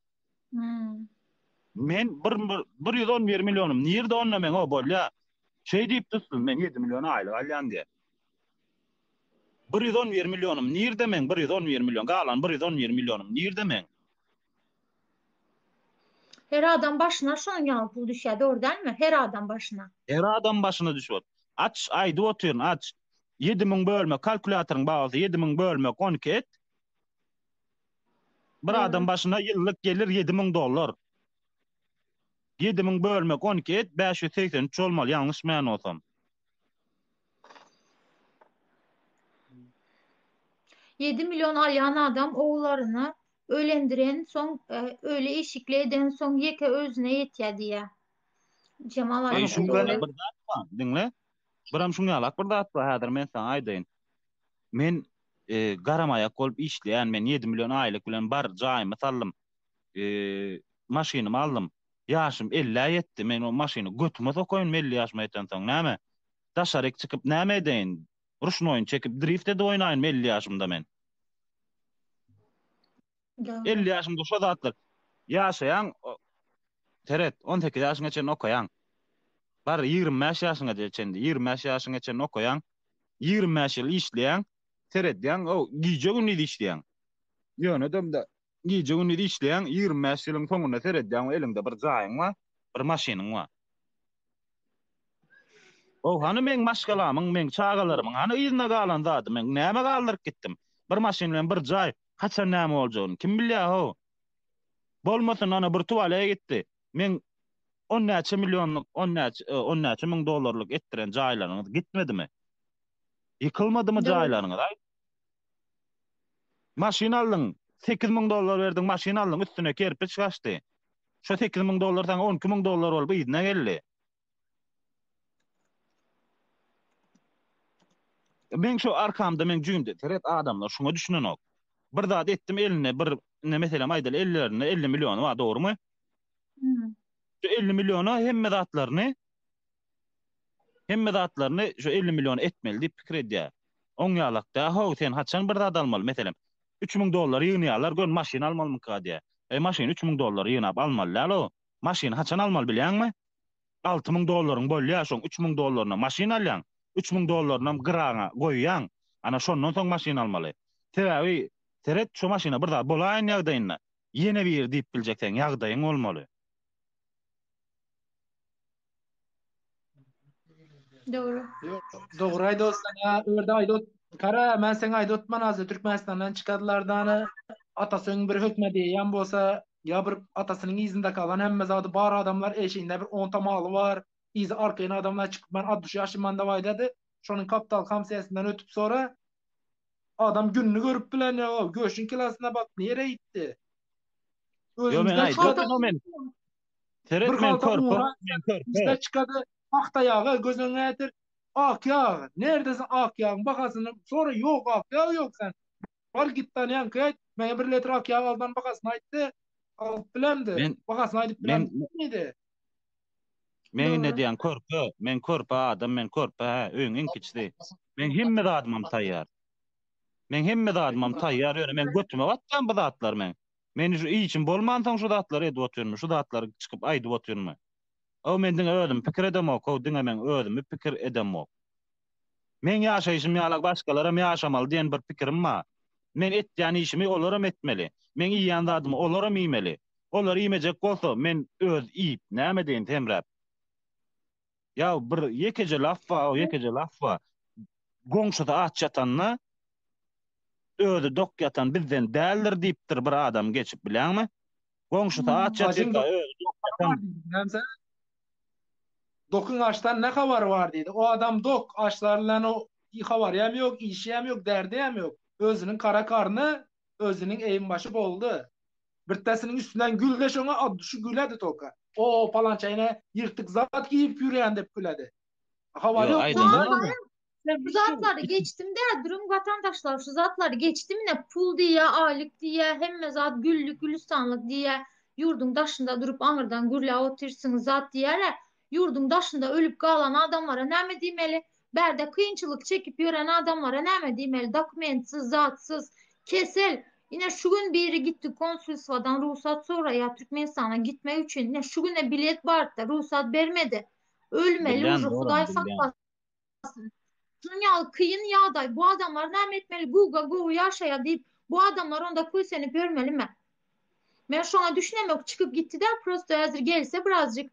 Men 111 milyonum. Nirde onna men o bolya? Şey diýip tutdum men 7 milyon aýlyk alýan diye. 111 milyonum. Nirde men 111 milyon? Galan 111 milyonum. Nirde men? Her adam başına şoň ýaly pul düşýär, doğru değil mi? Her adam başına. Her adam başına düşüyor. Aç aýdy oturun aç. 7.000 bölmek kalkulatorun bagysy 7.000 bölmek 12 et. Bir adam başına yıllık gelir 7.000 dolar. 7.000 bölmek 12 et 583 olmaly, ýalňyş men olsam. 7 milyon alyan adam oğullarını ölendiren son öyle eşikle eden son yeke özüne yetýär diye. Cemal Ay abi. şundan bir zat var, dinle. Biram şunu alak bir zat var häzir men sana aýdyn. Men garamaýak bolup işleýän, men 7 milyon aýlyk bilen bar jaýymy sallym. Maşynamy aldym. Yaşım 50 yetti. Men o maşyny götüme sokoýun 50 ýaşyma ýeten soň näme? Daşaryk çykyp näme edeýin? Ruşun oýun çekip drift'e de oýnaýyn 50 ýaşymda men. 50 ýaşymda şo zatlar ýaşaýan teret 18 ýaşyna çen okaýan. Bar 25 ýaşyna çendi 25 ýaşyna çen okaýan. 25 ýyl işleýän teret ýan o giýje günü işleýän. Ýöne demde giýje günü işleýän 25 ýylyň soňuna teret ýan elinde bir jaýyň bar, bir maşynyň bar. O hany men maşgalamyň, men çagalarymyň hany ýyna galan zady men näme galdyryp gitdim. Bir maşyn bilen bir jaý haçan näme boljagyny kim bilýär ho? Bolmasyn ana bir tuwalaya gitdi. Men 10 näçe milyonlyk 10 näçe miň dolarlyk etdiren jaýlaryňyz gitmedimi? Ýykylmadymy jaýlaryňyz? Maşyn aldyň, 8.000 dolar berdiň, maşyn aldyň, üstüne kerpiç gaçdy. Şo 8.000 dolar taň 12.000 dolar bolup ýyna geldi. Men şu arkamda men jüýümde teret adamlar şuna düşünen ok. Bir zat etdim eline bir ne meselem aýdyl 50 milyonu var, doğrumy? Şu 50 milyonu hemme zatlaryny şu 50 milyon etmeli diýip pikir edýär. Oň ýalakda ho sen haçan bir zat almaly meselem 3.000 dolar ýygnýarlar, gön maşyn almalymy diýär. Maşyn 3.000 dolar ýygnap almalylar o. Maşyn haçan almaly bilýärmi? 6.000 dolaryň bolýar, şoň 3.000 dolaryna maşyn alýan. 3.000 dolarynam gıraňa goýýan. Ana şondan soň maşyn almaly. Teräwi teret şu maşyna bir zat bolaýyn ýagdaýynda ýene bir diýip biljeksen ýagdaýyň bolmaly. Doğru. Doğru Aydos'tan ya örde Aydot kara men sen Aydotman azı Türkmenistan'dan çıkadılardan atasının bir hükmedi yan bolsa ya bir atasının izinde kalan hemme zadı bar adamlar eşiğinde bir 10 malı var. İzi arkayına adamlar çıkıp ben 60 yaşımdan da vaydadı. Şonun kapital kamsiyasinden ötüp sonra adam gününü görüp bilen ya göçün kilasına bak nereye gitti. Yo men Özümüzden aýdym, çıkadı. men Bir teret men halta korpa, uğra men korpa. bizde çıkadı akta yağı gözüne getir. Ak yağı. Neredesin ak yağın bakasını sonra yok ak yağı yok sen. Var git tane yankı ben bir litre ak yağı aldan bakasını ayttı. Al bilemdi. Men Bakasını aytıp men bilemdi. Neydi? men ne Doğru. diýen korpa, men korpa adam, men korpa ha, öňüň kiçdi. Men hemme adamam taýýar. Men hemme adamam taýýar, ýöne men götüme atdan bu zatlar men. Men şu için bolmansaň şu zatlar edip oturma, şu zatlar çıkıp aýdyp oturma. O mendin ödüm pikir edemok, o diňe men ödüm pikir edemok. Men ýaşaýşym ýalag başgalara ýaşamaly diýen bir pikirim bar. Men etýän işimi olaram etmeli. Men iýýän zadymy olaram iýmeli. Olar iýmejek bolsa men öz iýip näme diýen temräp. Ya bir yekece laf var, o yekece laf var. Goňşuda aç ýatanna özü dok ýatan bizden däldir diýipdir bir adam geçip bilenmi? Goňşuda aç Hacım ýatyp özü dok ýatan. Bilemsen dokun açtan ne haber var dedi. O adam dok açlarla o haber hem yok, işi hem yok, derdi hem yok. Özünün kara karnı, özünün eğim başı boldu. Birtasının üstünden gül de şuna ad şu güledi toka. O palançayına yırtık zat giyip yürüyen de güledi. Haber Yo, yok. aydın, Bundan. değil Sen Şu zatları geçtim de durum vatandaşlar şu zatları geçtim ne pul diye aylık diye hem zat güllük gülistanlık diye yurdun daşında durup ahırdan gürle otursun zat diyeler yurdun daşında ölüp kalan adamlara ne demeli? Berde kıyınçılık çekip yören adamlara ne demeli? Dokumentsiz, zatsız, kesel. Yine şu gün biri gitti konsolosluğadan ruhsat sonra ya Türkmenistan'a gitme için yine şu güne bilet vardı da ruhsat vermedi. Ölmeli Bilen, ucu doğru, Huday bilen. saklasın. Dünya kıyın yağday bu adamlar ne etmeli Google yaşaya deyip bu adamlar onda kuy seni görmeli mi? Ben şu an düşünemiyorum çıkıp gitti de prosto hazır gelirse birazcık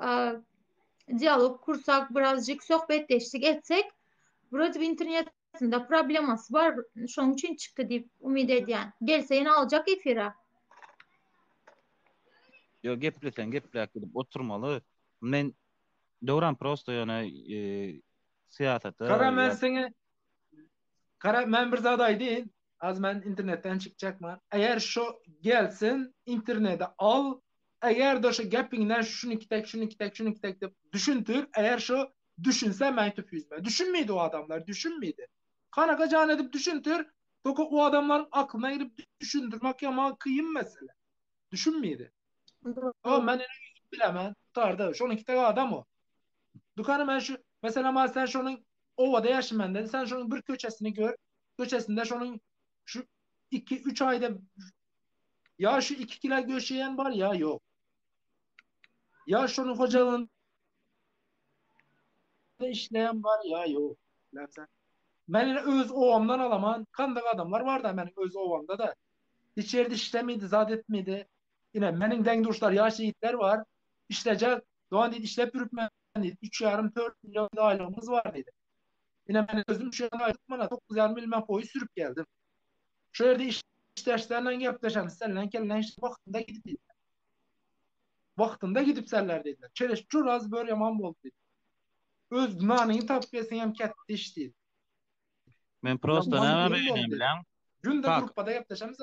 diyalog kursak birazcık sohbetleştik etsek burada bir internetinde probleması var şu an için çıktı deyip umid ediyen gelse yine alacak efire. Yo geplesen geplek gidip oturmaly. Men döwran prosto ýöne siyasata Kara men seni kara men bir zaday değil. Az men internetten çıkacak mı? Eğer şu gelsin internete al. Eğer de şu gapinden şunu kitek de düşüntür. Eğer şu düşünse men tüp yüzme. Düşünmeydi o adamlar. Düşünmeydi. Kanaka can edip düşüntür. Doku o adamların aklına girip düşündürmek ya kıyım mesele. Düşünmeydi. O men bilemem. Tarda. Şunun kitek adam o. Dukanı ben şu mesela sen şunun ovada yaşım dedi. Sen şunun bir köçesini gör. Köçesinde şunun şu 2-3 ayda ya şu 2 kilo göçeyen var ya yok. Ya şunun hocalığında işleyen var ya yok. Bilirsen. Ben öz ovamdan alaman kandak adamlar var da benim öz ovamda da. İçeride işlemiydi, zat etmiydi. Yine benim dengdurçlar, yaş yiğitler var. İşleyecek. Doğan dedi işlep yürütmen dedi. 3,5-4 milyon aylığımız var dedi. Yine ben özüm şu an ayırtmana 9 milyon boyu sürüp geldim. Şöyle işleşlerle yaklaşan seninle kelinen işte vaktinde gidip seller dediler. Çeleş çuraz böyle yaman oldu dedi. Öz nanıyı tapkesin hem ketti işte. men prosto näme beýnem bilen? Günde Bak. gruppada yaklaşan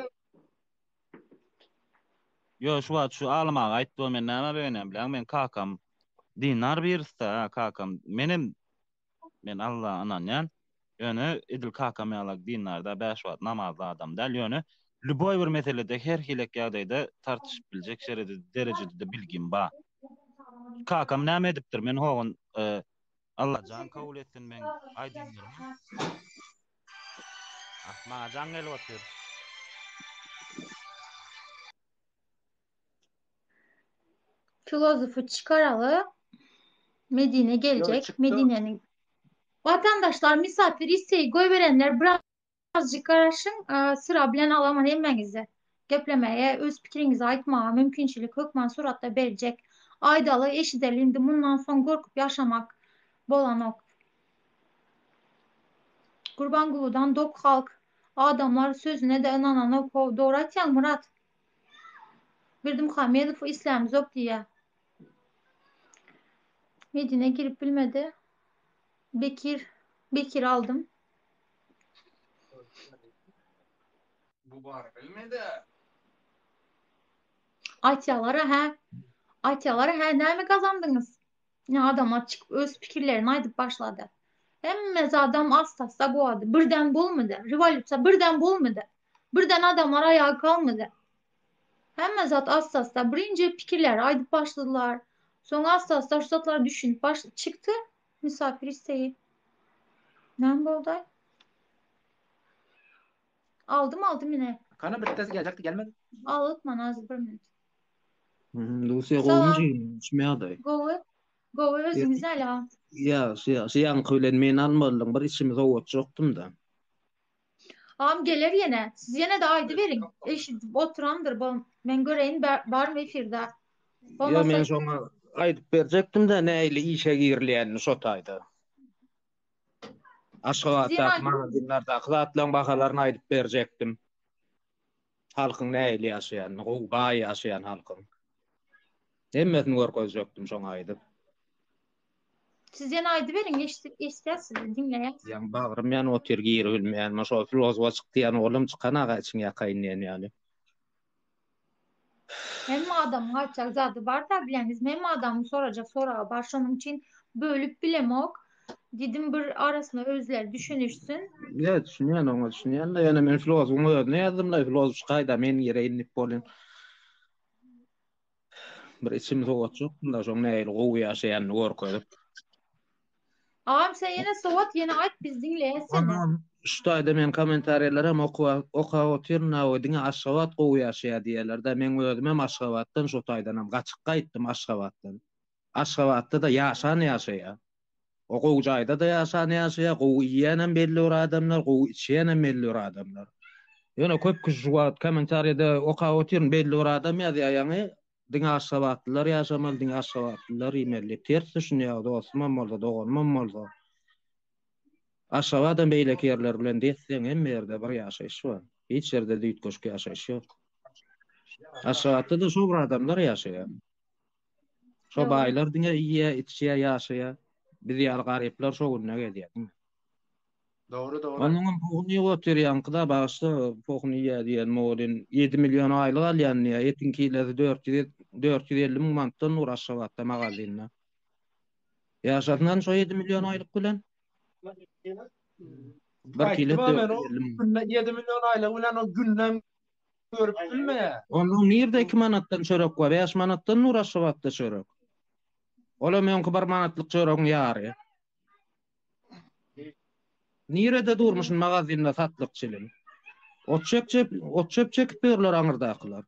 Yo şu almağa aýtdy men näme beýnem bilen? Men kakam dinar birse kakam men Allah ananyan ýöne edil kakam ýalag dinarda 5 wagt namazly adam däl ýöne lüboy bir meselede her hilek ýagdaýda tartyşyp biljek derejede de bilgim bar. Kakam näme edipdir men hogun Allah can kabul etsin men aýdýarym. Maňa can gelip otur. Filozofu çıkaralı Medine gelecek. Yok, çıktı. Medine'nin vatandaşlar misafir isteği koy verenler birazcık karışın sıra bilen alaman emmenizi geplemeye öz pikirinizi aytmağa mümkünçilik hükman suratta verecek aydalı eşidelindi bundan son korkup yaşamak bolanok Gurbangulu'dan dok halk. Adamlar sözüne de inanana doğru aytyan Murat. Birdim Hamedov İslam zop diye. Medine girip bilmedi. Bekir aldım. Bu var bilmedi. Aytyalara ne mi kazandınız? Ne adamlar çıkıp öz fikirlerini aydıp başladı. Emmez adam astassa bu adı. Birden bulmadı. Rivalutsa birden bulmadı. Birden adamlar ayağa kalmadı. Hemme zat astassa birinci fikirler aydıp başladılar. Sonra astassa ruhsatlar düşünüp çıktı. Misafir isteği. Ne oldu? Aldım yine. Kana bir tez gelecekti gelmedi. Ağlatma Nazlı bir minut. Lucy Salam. Gowunji ismeýärdi. Gowy özüňiz ala. Ýa, ýaňky bilen meni almadyň, bir içimi sowatjokdum da. Am gelir yine. Siz yine de aydı verin. Eşitip oturamdır bu. Ben göreyin bar mı efirde. Ýa, men şoňa aýdyp berjekdim da näýli işe girilýänini şotaýdy. Aşgabatda, magazinlarda hyzmatlaryň bahalaryny aýdyp berjekdim. Halkyň näýli ýaşaýanyny, gowy ýaşaýan halkyň. Hemmesini görkezjekdim şoňa aýdyp. Siz yine aydı verin. Eşitəsiz. Dinleyin. Ýa bagrym ýany otur giri bilmeýän, şo filozofa çykdyan oğlum çykanaga için ýakaýyn ýaly. Hem adam açacak zadı var da bileniz. Hem adamı soracak sorağı var. Şonun için bölüp bilemok. Dedim bir arasında özler düşünürsün. Ja, düşünýän, oňa düşünýän da ýene men filozofyň öňüne ýazdym da filozof çykaýda men ýere inip bolyn. Bir içim sowatjokdum da şoň näýli gowy ýaşaýanyny görkezip. Ağam sen yine sovat yine ayt biz dinleyesin. Anam şutaýda men kommentariýalara oka oturna ödüňe Aşgabat gowy ýaşaýar diýerler da men özüm hem Aşgabatdan şutaýdanam gaçyk gaýtdym Aşgabatdan. Aşgabatda da ýaşaýar. O gowy jaýda da ýaşaýar, gowy ýenem belli bir adamlar, gowy içýenem belli bir adamlar. Ýöne köp kişi şuwat kommentariýada oka oturun belli bir adam ýazyýany diň Aşgabatlylar ýaşamaly, diň Aşgabatlylar imerli. Ters düşünýär dostum bolsa, doganmam bolsa. Aşgabatdan beýleki ýerler bilen desseň hem ýerde bir ýaşaýyş bar. Hiç ýerde düýtgeşke ýaşaýyş ýok. Aşgabatda da şo bir adamlar ýaşaýar. Şo baýlar diňe ýa içýär ýaşaýar. Biz ýaly garyplar şo günne gelýär. Doğru. Onun poğunu oturýankyda başda poğunu ýa-diýen modin 7 milyon aýlyk alýan ýa etin kilesi 450 000 manatdan Aşgabatda magazinna. Ýaşatnan şo 7 milyon aýlyk bilen. Bir kilo 7 milyon aýlyk bilen o günden görüp bilmeýär. Onun nirde 2 manatdan çörek var, 5 manatdan Aşgabatda çörek. Ola men 1 manatlyk çöregiň ýary. Nirede durmuşsun magazinda satlykçylyk. Ot çöp berler aňyrdakylar.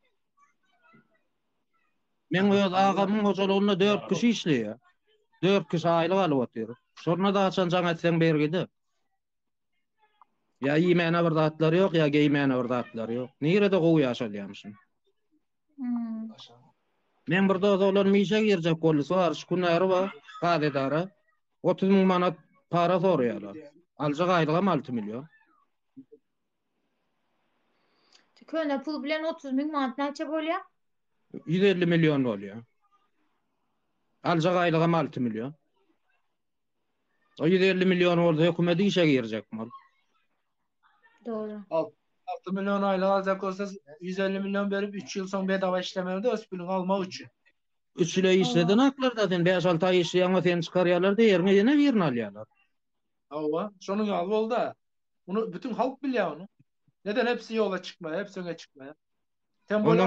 Men öz agamyň hojalagyna 4 kişi işleýär. 4 kişi aýlyk alyp otur. Şorna da açan jaň etseň bergidi. Ya ýemäne bir zatlar ýok, ya geýmäne bir zatlar ýok. Nirede gowy ýaşalýamyşyn. Men bir dozaglar mişe girjek bolsa, arş günleri bar, gadedara 30 000 manat para sorýarlar. Aljak aýlygam 6 milyon. Köne pul bilen 30 000 manat näçe bolýar? 150 milyon bolýar. Aljak aýlygam 6 milyon. O 150 milyon orada hökümet işe girecek mal. Doğru. 6 milyon aýlyk aljak bolsa 150 milyon berip 3 ýyl soň bedawa işlemede öz pulunu almak üçin. 3 ýyl işleden haklarda sen 5-6 aý işleýän sen çykarýarlar da ýerine ýene birini alýarlar. Awa, şonuň ýaly bolda. Bunu bütün halk bilýär onu. Neden hepsi yola çıkmaya, hepsi öne çıkmaya? Tembol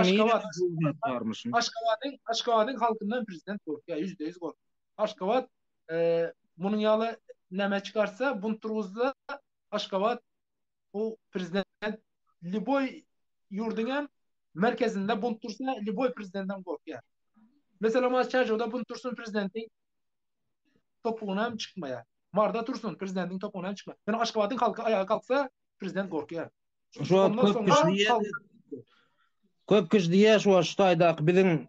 Aşgabat'ın halkından prezident korkuyor. %100 korkuyor. Aşgabat bunun yalı neme çıkarsa bunu turguzda Aşgabat bu prezident Liboy yurdunun merkezinde bunu tursa Liboy prezidentten korkuyor. Mesela Maçarjo'da bunu tursun prezidentin topuğuna hem çıkmaya. Marda tursun prezidentin topuğuna hem çıkmaya. Yani Aşgabat'ın halkı ayağa kalksa prezident korkuyor. Köp kişi diýär şu şutaýda biziň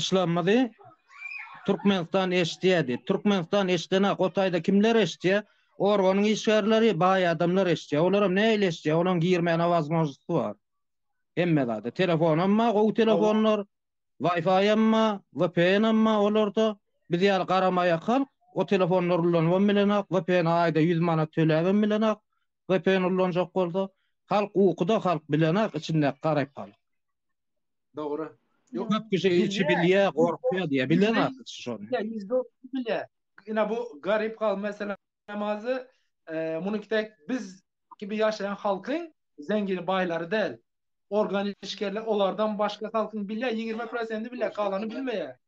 çykyşlanmady Türkmenistan eşdiýdi. Türkmenistan eşdene Gotaýda kimler eşdiýär? Organın işgärleri baý adamlar eşje. Olaram näle eşje? Olan girmeýän awaz mawzusu bar. Emme zady telefon amma o telefonlar Wi-Fi amma VPN amma olarda biz ýaly garamaya halk o telefonlar ulanwan bilen VPN aýda 100 manat töläben bilen VPN ulanjak bolsa halk ukuda halk bilen içinde garaýp kal. Doğru. Yok. Köp kişi içi bilýär, gorkýar diye bilen şonu. Ya %30 bile. Yine bu garip kal mesela namazı bununki biz gibi yaşayan halkın zengin bayları değil. Organik işgerler olardan başka halkın bile 20% bile kalanı bilmeye.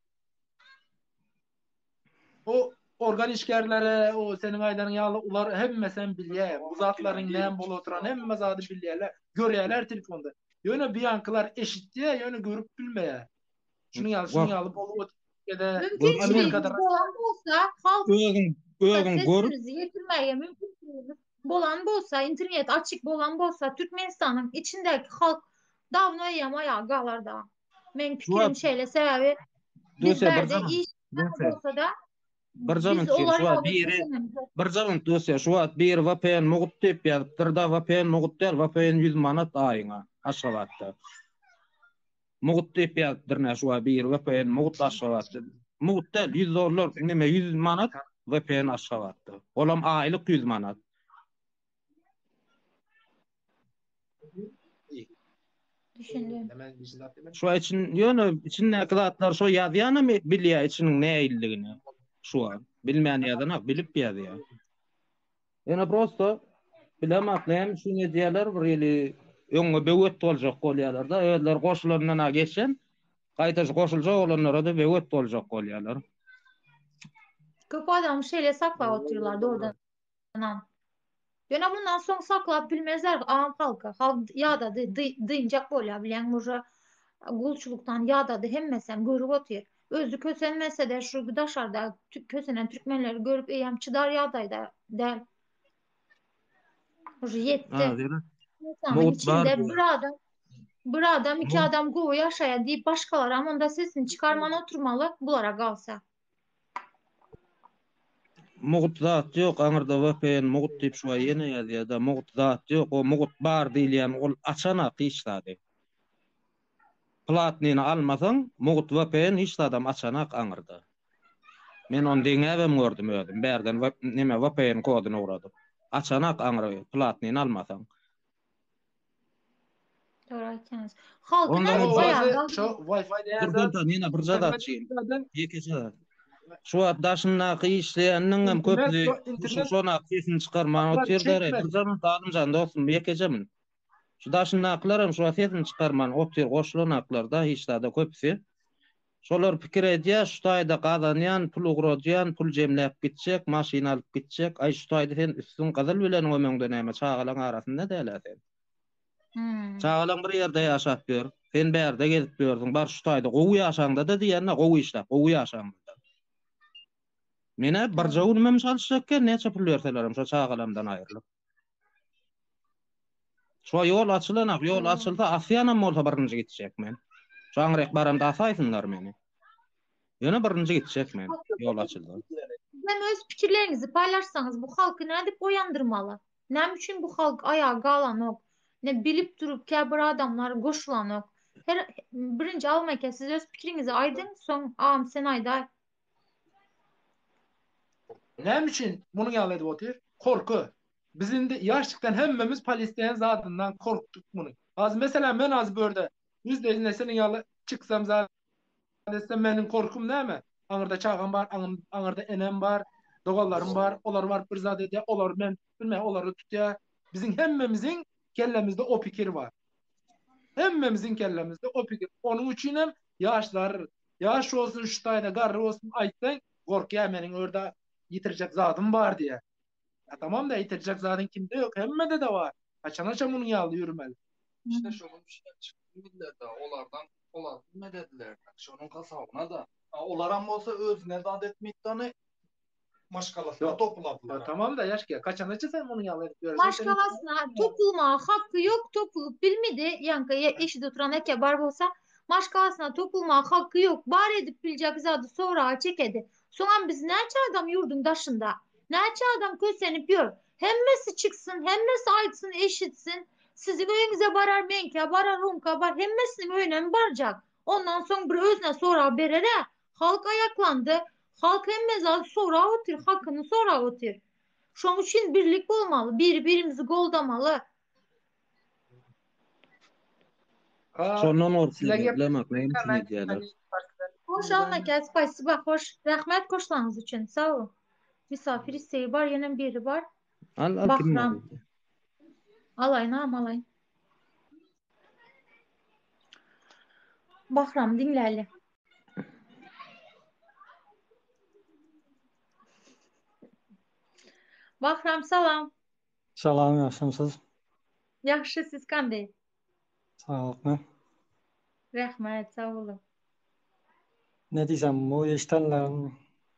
O organ işgerlere, o senin ayların yağlı ular hemme sen bilye. Bu zatların näme bolup oturan hemme zady bilýärler, görýärler telefonda. Ýöne bir yankılar eşit diye ýöne görüp bilmeye. Şunu ýaly bolup oturup ede Mümkünçiligimiz bolan bolsa, halk Ögün görüp sesimizi yetirmeye mümkünçiligimiz bolan bolsa, internet açık bolan bolsa, Türkmenistan'ın içindeki halk davno ýamaýa galar da. Men pikirim şeýle sebäbi biz berde iş bolsa da bir zaman biz olar şu biri bir zaman döse şu bir VPN mugut diýip ýa-da da VPN mugut der VPN 100 manat aýyňa Aşgabatda. Mugut diýip ýa-da şu bir VPN mugut Aşgabatda. Mugut der $100 neme 100 manat VPN Aşgabatda. Olam aýlyk 100 manat. düşündüm. Şu için ýöne içinde kılatlar şu ýazýany bilýär içiniň näilligini. Şu an bilmeýän ýadan bilip ýazýar. Ene prosto bilemek näme şunu diýerler bir ýyly öňe bewet boljak bolýarlar da öýler goşulandan geçen gaýta goşuljak olanlara da bewet boljak bolýarlar. Köp adam şeýle saklap oturýarlar doğrudan. Ýöne bundan soň saklap bilmezler am halka. Halk ýa-da dyňjak bolýar bilen muje gulçulukdan ýa-da hemmesem görüp otyr. Özü kösenmese de şu daşarda kösenen Türkmenleri görüp eýem çydar ýa-da däl. Muje ýetdi. İnsanın içinde bir adam, iki adam gowy ýaşaýar diýip başgalar amanda sesini çıkarman oturmaly bulara galsa. Mugut zat ýok, aňyrda VPN mugut diýip şu ýene ýazýar da mugut zat ýok, o mugut bar diýilýän ol açana ýyşlady. Platnyny almasaň mugut VPN hiç adam açanak aňyrda. Men onu deňäbem gördüm özüm. Berden neme VPN koduny uradyp. Açanak aňyry platnyny almasaň. Doğru aýtýaňyz. Halk Ondan näme baýar? şu Wi-Fi Bir döntä nene bir zat açyň. Ýekece şu daşyna işleýänniň hem köpli şona sesini çıkarman otyrdar. Bir zaman adamjan dostum ýekejemin. Şu daşynaklar hem şu sesini çıkarman otyr goşulanaklarda hiç da köpsi. Şolar pikir edýär, şu taýda gazanýan, pul ugrajýan, pul jemläp gitjek, maşina alyp gitjek. Ay şu taýda sen üstün gazyl bilen ömüňde näme çağalan arasynda däläsen. Çağalan bir ýerde ýaşap ber. Sen berde gezip berdiň. Bar şu taýda gowy ýaşaňda da diýende gowy işlap, gowy ýaşaňda. Mene bir jawun mem çalşakken näçe pul berselerem şu çağalamdan aýrylyp. Şu ýol açylanak, ýol açylsa Asyanam bolsa birinji gitjek men. Şu aňrek baramda asaýsynlar meni. Ýöne birinji gitjek men, ýol açyldy. Hem öz pikirlerinizi paylaşsanız bu halkı nädip oyandırmalı? Näme üçin bu halk ayağa galanok? Ne bilip durup käbir adamlar goşulanok? Her birinji almaýka siz öz pikiriňizi aýdyň, soň am sen aýda. Näme üçin muny ýaly edip otyr? Korku. Bizim de yaşlıktan hemmemiz Palestin zatından korktuk bunu. Az mesela men az börde %100 senin ýaly çıksam zaten desem menin korkum näme? Aňyrda çağan bar, aňyrda enem bar, dogallarım bar, olar var bir zat ede, olar men bilme, olary tutýar. Bizim hemmemizin kellemizde o pikir var. Hemmemizin kellemizde o pikir. Onun üçin hem yaşlar, yaş olsun şu taýda garry olsun aýtsaň, gorkýar meniň orada ýitirecek zatym bar diye. Ya tamam da itirecek zaten kimde yok. Hemmede de var. Açan bunu ýaly ýürmeli. İşte şonun bir şey çıkmıyorlar da olar ne dediler. Şonun kasabına da. Olaran bolsa özüne zat etmekten maşgalasına topuladılar. Tamam da yaşka kaçanaça sen bunu ýaly edip görürsen. Maşgalasına topulma hakkı yok, topulup bilmedi. Yankı eşit oturan eke bar bolsa maşgalasına topulma hakkı yok. Bar edip biljek zadı sonra çekedi. Soňa biz näçe adam ýurdun daşynda Näçe adam kösenip ýör. Hemmesi çıksın, hemmesi aýtsyn, eşitsin. Sizin öýüňize barar menke, barar rumka, bar hemmesiniň öýüne mi barjak? Ondan soň bir özüne sorap berere. Halk ayaklandy. Halk hemmez sorap otyr, hakyny sorap otyr. Şoň üçin birlik bolmaly, bir-birimizi goldamaly. Şondan Sizlerge ortalamak näme hemen üçin diýerler. Hoş almak, spasiba, hoş. Rahmet koşlanız için, sağ ol. Misafir isteği var, yine biri var. Al kim Bahram. var? Alay, nam alay. Bahram, dinlerli. Bahram, salam. Salam, yaxşımsınız? Yaxşı, siz kanday? Sağ olun. Rahmet, sağ olun. Ne diyeceğim, bu iştenlerin...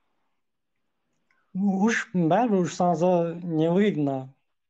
Ben uçsanıza ne выгодно?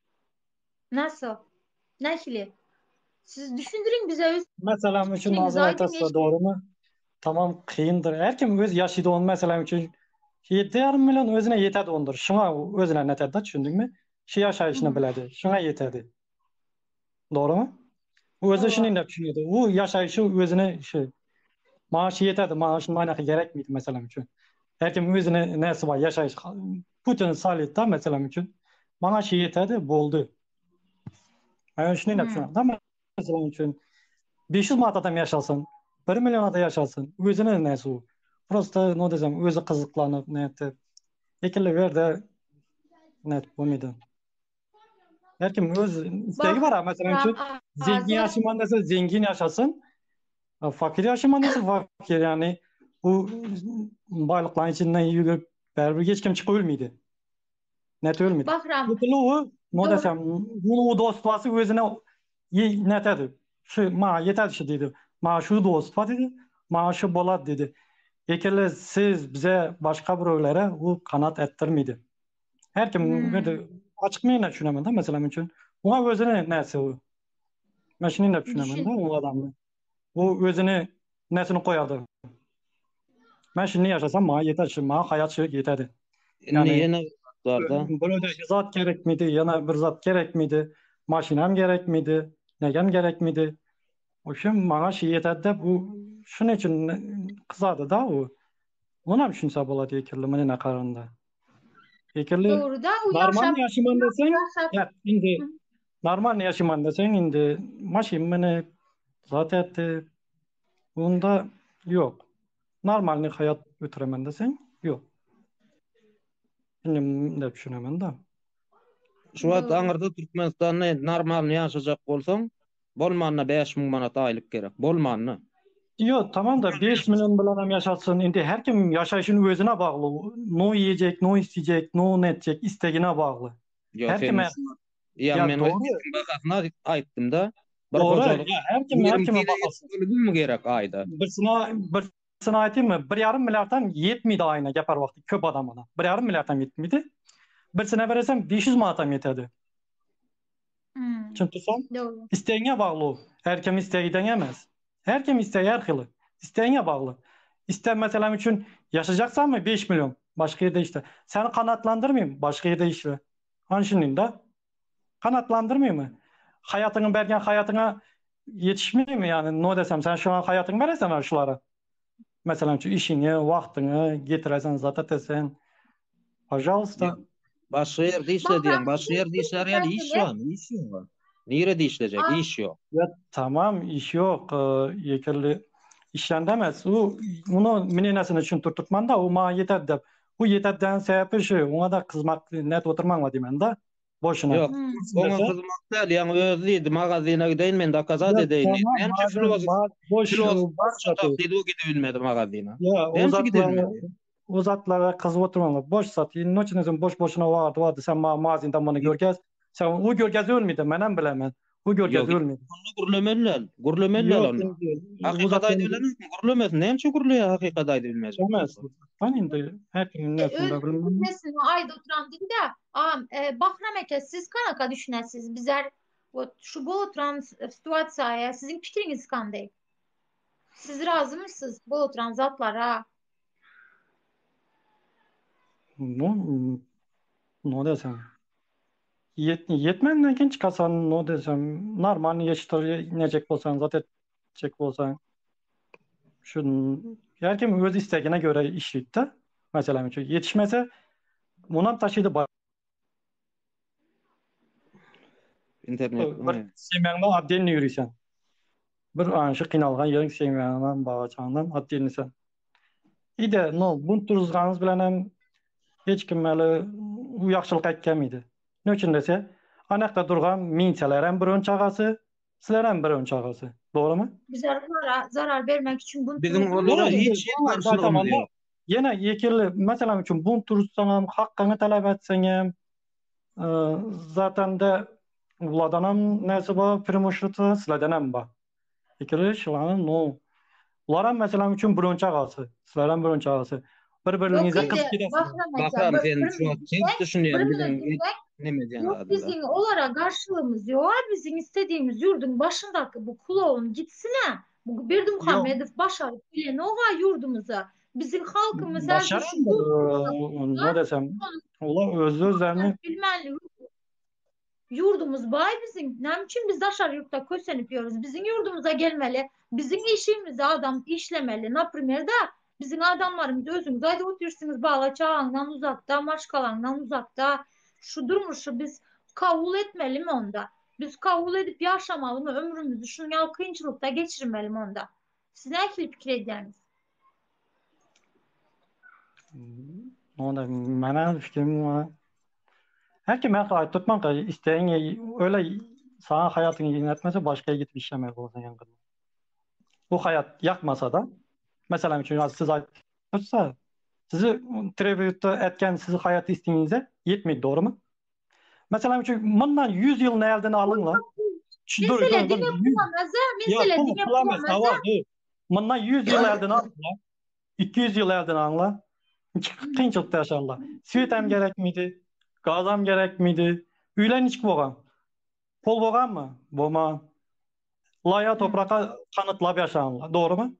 Nasıl? Nähili? Siz düşündürün bize öz Mesela için fikrinizi nazar aydın aytasa doğru mu? Tamam, kıyındır. Herkim öz yaşaydı onu mesela için 7,5 milyon özüne yetedi ondur. Şuna özüne netedi da düşündün mü? Şu yaşayışını biledi. Şuna yetedi. Doğru mu? O özü şunu ne düşünüyordu? O yaşayışı özüne maaşı yetedi. Maaşın manakı gerek miydi mesela için? Herkim özüne nesi var yaşayış. Putin salita mesela için. Maaşı yetedi, boldu. Yani şunu ne düşünüyorum? Ama mesela için 500 manat adam yaşasın, 1 milyon adam yaşasın. Özüne nesi o? Prosta ne diyeceğim, özü kızıklanıp ne etti. Ekili ver de ne bu muydu? Herkim öz isteği var ha mesela için. Zengin yaşaman dese zengin yaşasın. Fakir yaşaman dese fakir yani. Bu baylıkların içinden yürüyüp berber hiç kim çıkıp ölmeydi. Net ölmedi. Bahram. O ne desem, bu dostluğu özüne netedi. Şu ma yeter şu dedi. Ma şu dost var dedi. Ma şu bolat dedi. Ekele siz bize başka bireylere bu kanat ettirmedi. Her kim böyle açık mı ne düşünemem mesela için. Ona özüne nesi o? Ben şimdi ne düşünemem o adamı. O özüne nesini koyadı. Ben şimdi yaşasam ma yeter şu ma hayat şu yeterdi. Yani böyle zat gerek miydi? Yana bir zat gerek miydi? Maşinam gerek miydi? Negem gerek miydi? O şimdi bana şey yeterdi de bu şunun için kızardı da o. Ona bir düşünse buladı ekirli ne kararında. Ekirli Doğru da o normal yaşaman desen ya indi normal yaşaman desen indi maşin beni zaten etti. Bunda yok. Normal hayat götüremen desen yok. Şimdi ne düşünemen da. Şu wagt aňyrda Türkmenistanda normal ýaşajak bolsaň, bolmanyna 5.000 manat aýlyk gerek. Bolmanyna. Yok tamam da 5 milyon bilen adam yaşatsın. Indi her kim yaşayışının özüne bağlı. Ne yiyecek, ne isteyecek, ne edecek, isteğine bağlı. Her kim ya men bakasyna aýtdym da. Doğru. Her kime bakasın. Bilmi gerek aýda. Birisine aytayım mı? 1,5 milyardan yetmeydi ayına yapar vakti köp adamına. 1,5 milyardan yetmeydi. Birisine versem 500 manatdan yeterdi. Çünkü son isteğine bağlı. Her kim isteği denemez. Her kim isteği her hılı. İsteğine bağlı. İster mesela için yaşayacaksan mı 5 milyon. Başka yerde işte. Seni kanatlandırmayayım. Başka yerde işte. Hanşinin de kanatlandırmayayım mı? Hayatını bergen hayatına yetişmiyor mu yani? Ne desem sen şu an hayatını verirsen şulara. Mesela şu işini, vaktini getiresen zaten desen. Pожалуйста. Başka yerde işlediyen, başka yerde işler yani iş var mı? İş yok. Nerede işleyecek? İş yok. Ya tamam iş yok. Yeterli işlen demez. Onu minenesini için tutman da o ma yeter de. Bu yeterden sebebi şu. Ona da kızmak net oturman var demen de. Boşuna. Yok. Ona kızmak değil. Yani özliydi. Magazine gideyim ben de kaza dedeyim. Hem boş dedi o gidebilmedi magazine. Ya o zatlara kız oturmanlar. Boş satayım. Noçinizin boş boşuna vardı. Sen mazinden bunu görgez. Sen o görgez ölmedi. Menem bilemem. O görgez ölmedi. Gurlemeller onu. Hakikaten öyle mi? Gurlemez. Nemçe gurleye hakikaten bilmez. Bilmez. Ben indi her kimin nesinde bilmem. Nesinde ayda oturan dedi de Bahram eke siz kanaka düşünəsiz bizler şu bu oturan situasiyaya sizin fikriniz kanday? Siz razı mısınız bu oturan zatlara? ne desem, yetmenden keyin çıkasan, ne desem, normalni yetiştirecek bolsan, zat edecek bolsan, şu herkim öz istegine göre işleyip de, mesela yetişmese, bundan taşıydı internet bir semeğinde addenini yürüysen. Bir anşı qinalgan yerin semeğinden, bağaçağından addenisen. İde, bunu turzganız bilen hem hiç kim meli u yaxşılık etkenmiydi. Ne için dese, anakta durgan minçelerden bir ön çağası, sizlerden bir ön çağası. Doğru mu? Bize zarar vermek için bunu Bizim tutuyoruz. onlara Doğru. hiç karşılığımız yok. Yine yekirli, mesela için bunu tursan hem, hakkını talep etsen hem, zaten de uladan hem nesi ba, primuşlutu sizlerden hem ba. Yekirli şılanın no. Ular mesela için bir ön çağası, sizlerden bir ön çağası. Birbirinize kız gidesiniz. Bakalım sen şu an kim düşünüyorsun bizim ne medyan Yok adında. bizim olarak karşılığımız yok. Bizim istediğimiz yurdun başındaki bu kulağın gitsine. Bu Berdi Muhammedov başarıp bilen oha yurdumuza. Bizim halkımız Başaran ne desem, ular özlerini bilmeli. Yurdumuz bay bizim. Ne için biz dışarı yurtta kösenip yiyoruz. Bizim yurdumuza gelmeli. Bizim işimizi adam işlemeli. Naprimer da bizim adamlarımız özümüz. Haydi otursunuz bağla çağından uzakta, maşkalandan uzakta. Şu durmuşu biz kabul etmeli mi onda? Biz kabul edip yaşamalı mı ömrümüzü? Şunu ya kıyınçılıkta geçirmeli mi onda? Siz ne fikir ediyorsunuz? onda mana fikrim var. Herkim ben kayıt tutman ki isteyen öyle sana hayatını yönetmese başka gidip işlemeye olsan yangın. Bu hayat yakmasa da mesela için siz tutsa sizi tribüte etken sizi hayat isteğinize yetmedi, doğru mu? Mesela için bundan 100 yıl nereden alın la? Mesele dine bulamaz. Mesele dine bulamaz. Bundan 100 yıl elden alın la. 200 yıl elden alın la. Kıyınçılıkta yaşarlar. Sütem gerek miydi? Gazam gerek miydi? Üylen hiç boğan. Pol boğan mı? Boğan. Laya toprağa kanıtlap yaşanlar. Doğru mu?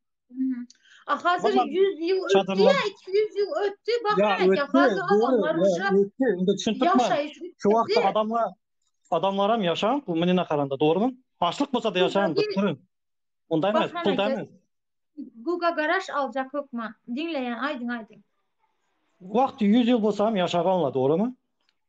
Hazır 100 yıl öttü ya, 200 yıl öttü. Bak ya demek ya hazır adamlar yaşayış. Şu vakti adamlara mı yaşayan? Bu menine karanda. Doğru mu? Açlık olsa da yaşayan. Ondan emez. Pul demez. Google garaj alacak yok mu? Dinleyen aydın. Vakti 100 yıl olsam yaşayanla, doğru mu?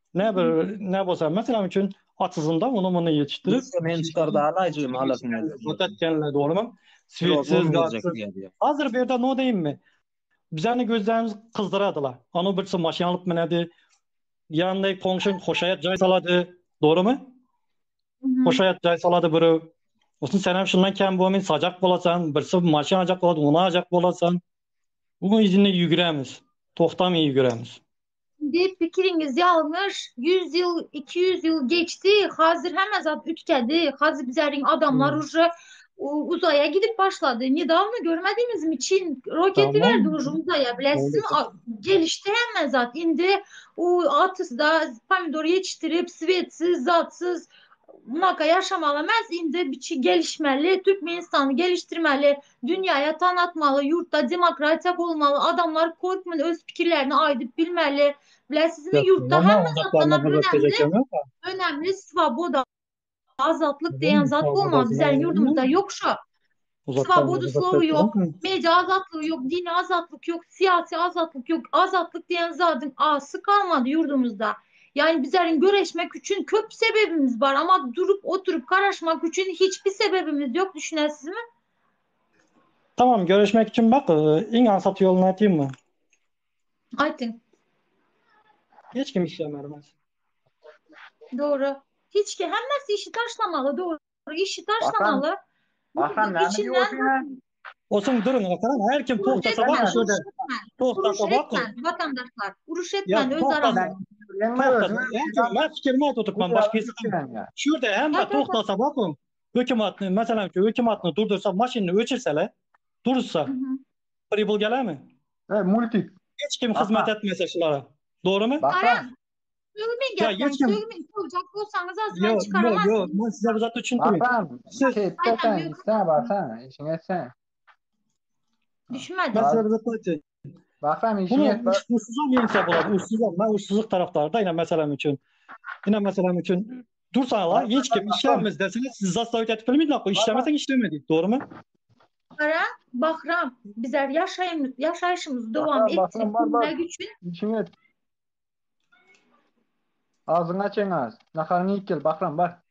Ne olsam mesela için atsızında onu yetiştirip men çıkardı alaycılım alasın. Otatkenle, doğru mu? Süvetsiz gazsız. Hazır bir de ne diyeyim mi? Bizani gözlerimiz kızdıradılar. Onu birisi maşin alıp menedi. Yanında komşun hoşayat cay saladı. Doğru mu? Hoşayat cay saladı biri. Olsun sen hem şundan kem bu emin sacak bolasan. Birisi maşin alacak boladı. Onu alacak bolasan. Bugün izinle yügüremiz. Toxtamaya yügüremiz. Şimdi fikriniz yanlış. 100 yıl, 200 yıl geçti. Hazır hemen zaten ütkedi. Hazır bizlerin adamlar uzaya gidip başladı. Nedavno görmediğimiz mi? Çin roketi verdi uzaya. Bilesin gelişti hemen zaten. Şimdi o atısı da pomidor yetiştirip svetsiz, zatsız bunaka yaşamalamaz. Şimdi bir gelişmeli. Türkmenistan'ı geliştirmeli. Dünyaya tanıtmalı. Yurtta demokratik olmalı. Adamlar korkmalı. Öz fikirlerini aydıp bilmeli. Bilesiniz mi? Yurtta hemen zaten önemli svoboda, azatlık diyen zat olmalı. Bizlerin yurdumuzda yok şu. Svoboda slovu yok. Medya azatlığı yok. Dini azatlık yok. Siyasi azatlık yok. Azatlık diyen zatın ağası kalmadı yurdumuzda. Yani bizlerin göreşmek için köp sebebimiz var ama durup oturup karışmak için hiçbir sebebimiz yok. Düşünesiniz mi? Tamam, görüşmek için bak en ansat yolunu atayım mı? Aytın. Hiç kim işlemez. Doğru. Hiç ki hemen işi taşlamalı. Doğru. İşi taşlamalı. Bakan ne diyorsun? Olsun durun bakalım. Her kim tohtasa bak şurada. Tohtasa bak. Vatandaşlar. Uruş etmen öz aramda. Ben fikrimi tutukman başkası. Şurada hem de tohtasa bakın. Hükümetini mesela hükümetini durdursa maşinini öçürseler durursa bir bul gelir mi? Multi. Hiç kim hizmet etmese şunlara. Doğru mu? Aran. Söylemeyin gerçekten. Söylemeyin. Olacak olsanız azından çıkaramazsınız. Yok. Ben size bu zatı çünkü. Bakan. Sen baksana. İşine sen. Düşünmedim. Ben size bu zatı Bahram işin Bunu et bak. ussuzam yense boladı. Ussuzam. Ben ussuzluk taraftarı yine meselem için. Yine meselem için. Dursanlar hiç kim işlemez deseniz siz zastavit etip bilmeyin. İşlemesen işlemedik. Doğru mu? Para Bahram bizler yaşayışımızı devam Bahram ettirip bak bak. bilmek için İşin et. Ağzını açın ağız. Nakarını ilk gel Bahram bak.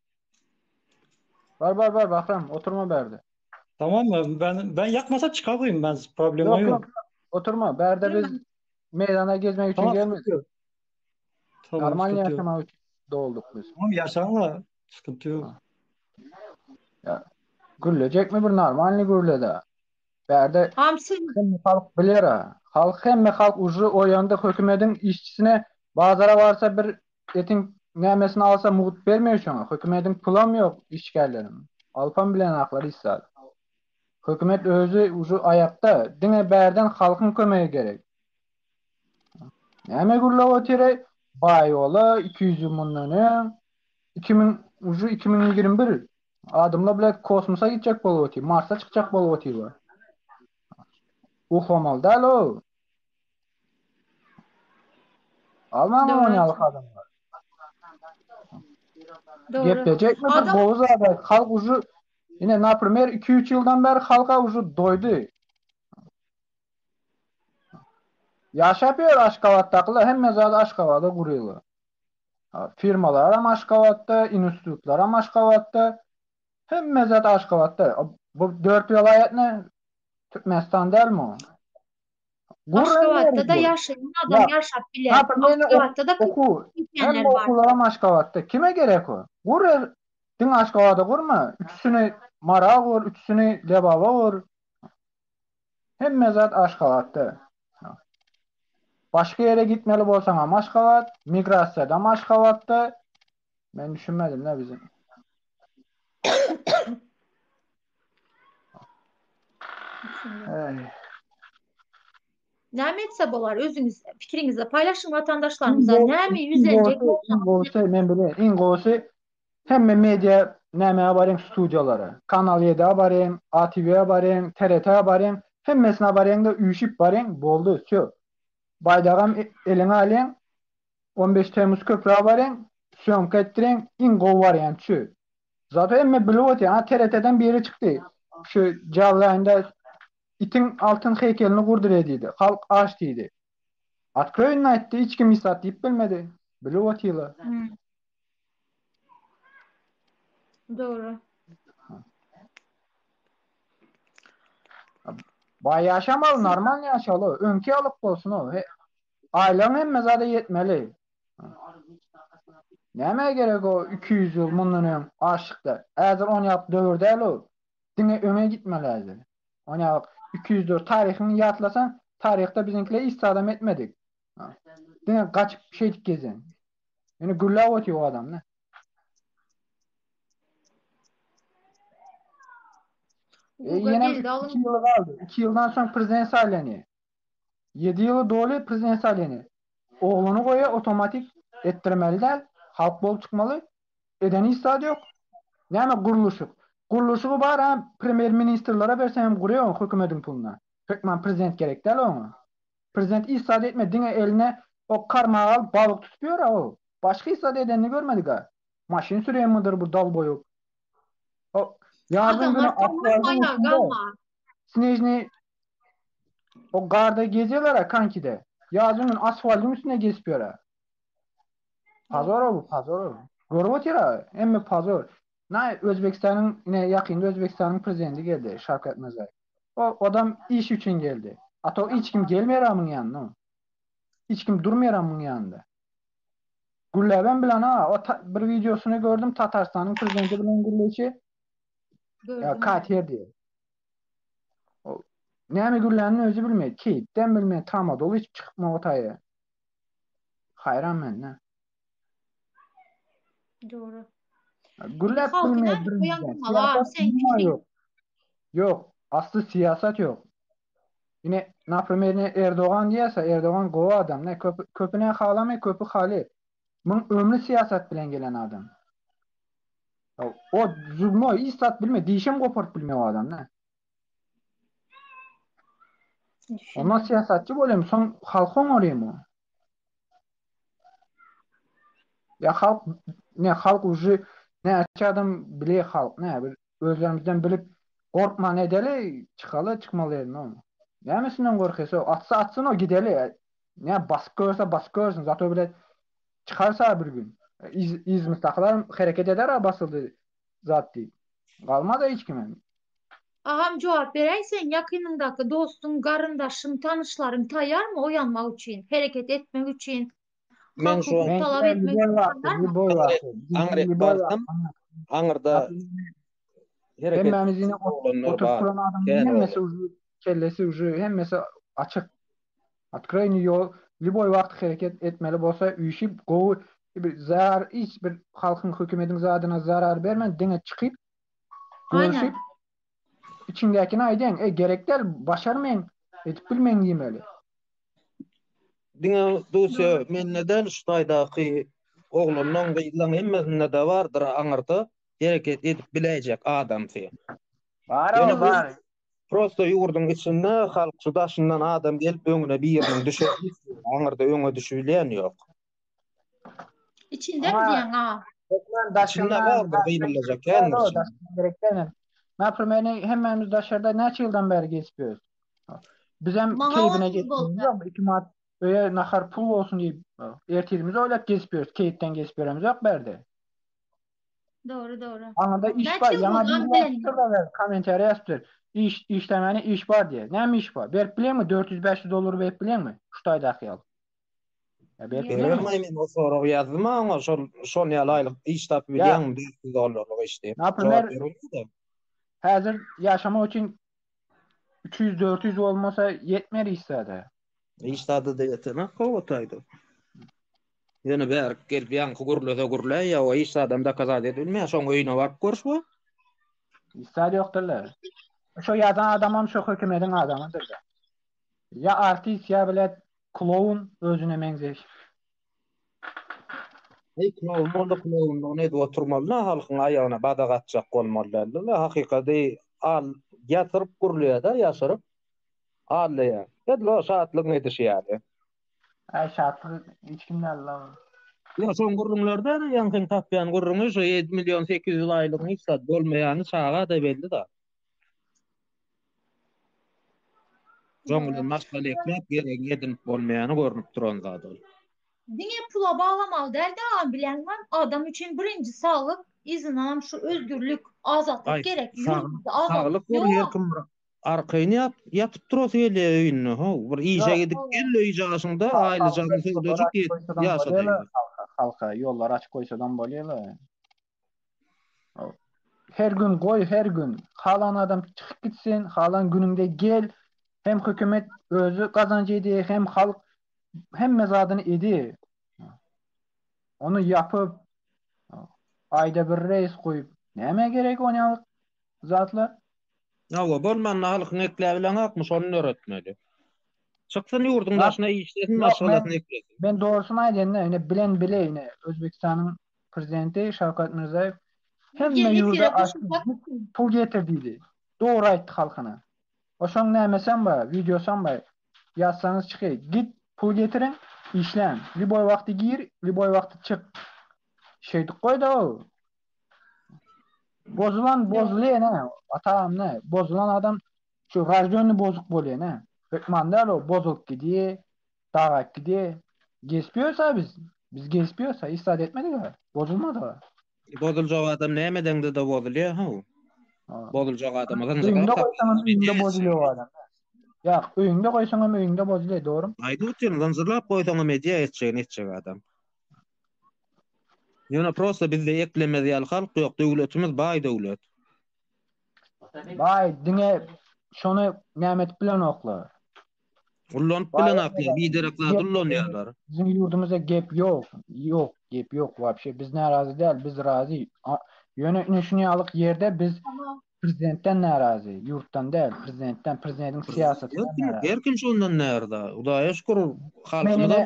Var Bahram oturma berde. Tamam mı? Ben yakmasa çıkarayım ben. Problem Yok yok. oturma. Berde biz meydana gezmek için Tamam gelmedik. sıkıntı yok. Tamam Normal sıkıntı yok. yaşamak için doğulduk biz. Tamam yaşanla sıkıntı yok. Ya, gürlecek mi bir normalni gürledi. Berde hamsi hem halk bilir ha. Halk ucu o yanda hükümetin işçisine bazara varsa bir etin nemesini alsa muğut vermiyor şu an. Hükümetin pulam yok işgallerin. Alpan bilen hakları hissat. Hükümet özü ucu ayakta. Dine berden halkın kömeği gerek. Neme gürle o tere bayola 200 yılından 2000 ucu 2021 adımla bile kosmosa gidecek bolu oti. Mars'a çıkacak bolu oti var. Ufomal da lo. Almanyalık adamlar. doğru. Geplecek mi bir Adam Boğuz abi? Halk ucu yine naprimер 2-3 yıldan beri halka ucu doydu. Yaşapıyor Aşkavat'takiler hem mezarda Aşkavat'ta kuruyorlar. Firmalar hem Aşkavat'ta, institutlar hem Aşkavat'ta hem mezarda Aşkavat'ta. Bu 4 vilayet ne? Türkmenistan değil mi o? Aşkavat'ta da yaşayan adam yaşap bilen. Aşkavat'ta da oku. Hem kıyıtlayanlar var. okullar hem Aşkavat'ta. Kime gerek o? Gurur. Din Aşkavat'ta kurma. Üçsünü Mara kur, üçsünü Lebaba kur. Hem mezat Aşkavat'ta. Başka yere gitmeli bolsan ham Aşkavat, migrasiyada ham Aşkavat'ta. Ben düşünmedim ne bizim. Ne etse bolar özünüz fikrinizle paylaşın vatandaşlarımıza. Ne mi yüzlenecek İngosu, ben bileyim. İngosu hem medya näme barın studiyaları. Kanal 7'ye barın, ATV'ye barın, TRT'ye barın. Hemmesine barın da uyuşup barın. Boldu. Şu. Baydağım eline alın. 15 Temmuz köprüye barın. Sömk ettirin. İngo var yani şu. Zaten emme biliyot ya. TRT'den bir yere çıktı. Şu canlı itin altın heykelini kurdur ediydi. Halk aç deydi. Открой etti. Hiç kim istat deyip bilmedi. Biliyot yılı. Doğru. Bay yaşamalı, normal yaşalı. Önkü alıp olsun o. Ailen hem mezada yetmeli. Neme gerek o 200 yıl bundan aşıkta. Eğer 10 yap dövürde o. Dine öne gitmeli eğer. 10 yap 200 yıl tarihini yatlasan tarihte bizimkiler istifade etmedik. Dine kaçıp bir şey gezen. Yani gülle atıyor o adam ne? Yine 2 yıl kaldı. 2 yıldan sonra prezident sayleniyor. 7 yılı dolu prezident sayleniyor. Oğlunu koya otomatik ettirmeliler. Halk bol çıkmalı. Edeni istifade yok. Yani kuruluşu. Kuruluşu var ha premier ministerlere versem kuruyor hükümetin puluna. Hükmen prezident gerek değil ona. Prezident istifade etmediğine eline o karmağı al balık tutuyor ha o. Başka istifade edenini görmedik ha. Maşin sürüyor mudur bu dal boyu? O yazın günü asfaltın üstünde. Snejni o garda geziyorlar ha kankide. Yazın günü asfaltın üstüne geziyor ha. Pazar o bu pazar o. Görüp ya emmi pazar. Ne Özbekistan'ın yine yakında Özbekistan'ın prezidenti geldi Şavkat Mirziyoyev. O adam iş için geldi. Hatta hiç kim gelmiyor amın yanına. Hiç kim durmuyor amın yanında. Gülle ben bilen ha o bir videosunu gördüm Tatarstan'ın prezidenti bilen Gülleçi. Ya Katir diye. O nemi Gülle'nin özü bilmiyor. Keyipten bilmiyor. Tama dolu hiç çıkma otaya. Hayran ben ne? Doğru. Gülle bilmiyor. Siyaset yok. Yok. Aslı siyaset yok. Yine naprimeri Erdoğan diyese Erdoğan go adam. Ne köpüne halamay köpü hali. Bunun ömrü siyaset bilen gelen adam. O zulmü istat bilmiyor. Değişim kopart bilmiyor o adam ne? Ondan siyasatçı bolem, son halk oňarýarmy? Ya halk uju näçe adam bile halk bir özlerimizden bilip korkma ne deli çıkalı çıkmalı yerine. Nämesinden gorkysy atsa atsın o gideli. Ne basyp görsün zato bile çıkarsa bir gün. İz müstaklar hareket eder ha basıldı zat değil. Kalmadı hiç kime. Ağam cevap vereysen yakınındaky dostun, garyndaşyň, tanışlaryň taýar mı oyanmak için, hareket etmek için, Men hak şu an hukuk talap etmek için taýar mı? Liboy vakti. Aňryp barsam, aňyrda hereket Hemmemiz yine olanlar oturup bar. kuran adam Kän hemmesi olar. ucu, kellesi ucu, hemmesi açık. Откройный yol, liboy vakti hareket etmeli bolsa üýşip gowy bir zarar hiç bir halkın hökümetin zadyna zarar bermen diňe çykyp Aynen. görüşip içindäkini aýdýan, gerek del başarmaýyn, etip bilmeýin diýmeli. Diňe dusya men neden şutaýdaky oglanyň gyýlan hemmesinde de bardyr aňyrda hereket edip biläjek adam fe. Var var. Prosto ýurdun içinde halk şudaşyndan adam gelip öňüne bir ýerden düşer. Aňyrda öňe düşülen ýok. İçinde mi diyen ağa? İçinde bardyr gyýylyjak kän. Gerek del. Näpirmeni hemmemiz daşarda näçe ýyldan beri geçiyoruz. Biz hem Maňa keýbine 30 bolsa. geçmiyoruz. 2 manat öýe nahar pul bolsun diýip ertirimizi oýlap geçiyoruz. Keýpden geçberemiz ýok berde. Doğru. Anada iş Näçe var. ýyl Yana boldan bir bilen. komentary ýazdyr. İşlemeni iş var diye. Näme iş var? Berip bilenmi? 400-500 dolar berip bilenmi? Şu taýdaky ýaly. Ya berip bilenmi? Bermeýin o soraw ýazdyma aňa şol ýaly aýlyk iş tapyp bilýän 400 dollarlyk iş diýip. Näpirmer häzir ýaşamak üçin 300-400 bolmasa ýetmer işsada. İştady diýetine howataýdy. Ýene bäri gelip ýanky gurlaýa ýa o iş adamda kazat edilmeýär, şoň öýüne barp görüşme. İstadi ýokdurlar. Şo ýazan adamam şo hökümetiň adamydyr. Ya artist ya bilet klown özüne meňzeş. Klown ne oturmaly, halkyň aýagyna badak atjak bolmaly. Hakykady al ýatyryp gurlaýa-da ýaşyryp alýa. Edlo şatlyk edişýär. Şatlyk hiç kim Allah. Ya son gurrunlarda ýankyň tapýan gurruny 7 milyon 800 aýlyk hissat bolmaýany çağa da belli da. Joňly masgaly ekmek gerek edin bolmaýany görnüp duran zat ol. Diňe pula bağlamaly däl de bilenmem adam için birinci sağlık, izinam şu özgürlük, azatlyk gerek. Sağlyk ýerkim arkaýny ýatyp durasy ele öýüne. Bir iýje gidip gelle iýjaşynda aýlyjany söýlejek ýaşadylar. Halka yollar açık koysadan bolýarlar. Her gün koy, her gün. Halan adam çıkıp gitsin, halan gününde gel. Hem hükümet özü kazancı edi, hem halk hem mezadını edi. Onu yapıp ayda bir reis koyup näme gerek onyalık zatlar? Ýa bolman halkyň ekle bilen akmyş onu öğretmeli. Çıksın ýurdun daşyna işlesin, maşgalasyny eklesin. Ben doğrusunu aýdym, bilen bile Özbekistanyň prezidenti Şawkat Mirziýew hemme ýurda pul getirdi. Doğru aýtdy halkyna. Oşoň nämesen ba, videosan ba ýazsaňyz çyky. Git pul getirin, işlen. Liboy wagty gir, liboy wagty çık. Şeydik koyda o. Bozulýar ne? Atam ne? Bozulan adam şu radyony bozuk bolýar ne? Hükmandar o bozulyp gidýär, dağak gidýär. Geçmiyorsa biz geçmiyorsa istat etmedik ha. Bozulmadı ha. Bozuljak adam nämeden de bozulýar ha? Bozuljak adam öýünde goýsaňam öýünde bozulýar adam. Ýa, öýünde goýsaňam öýünde bozulýar, dogry. Aýdyptyn, zynjyrlap goýsaňam media etjek adam. Ýöne prosta bizde eklemediýär halk ýok, döwletimiz baý döwlet. Baý diňe şonu nämet bilen oklar. Ullanyp bilen aklar, lideraklar ullanýarlar. Bizim ýurdumyzda gep ýok. Ýok, gep ýok wapşe. Biz narazy däl, biz razy. Ýönetimçiňalyk ýerde biz prezidentden narazy, ýurtdan däl, prezidentden, prezidentin siýasatydan narazy. Herkim şondan närde. Hudaýa şükür, halkymyzda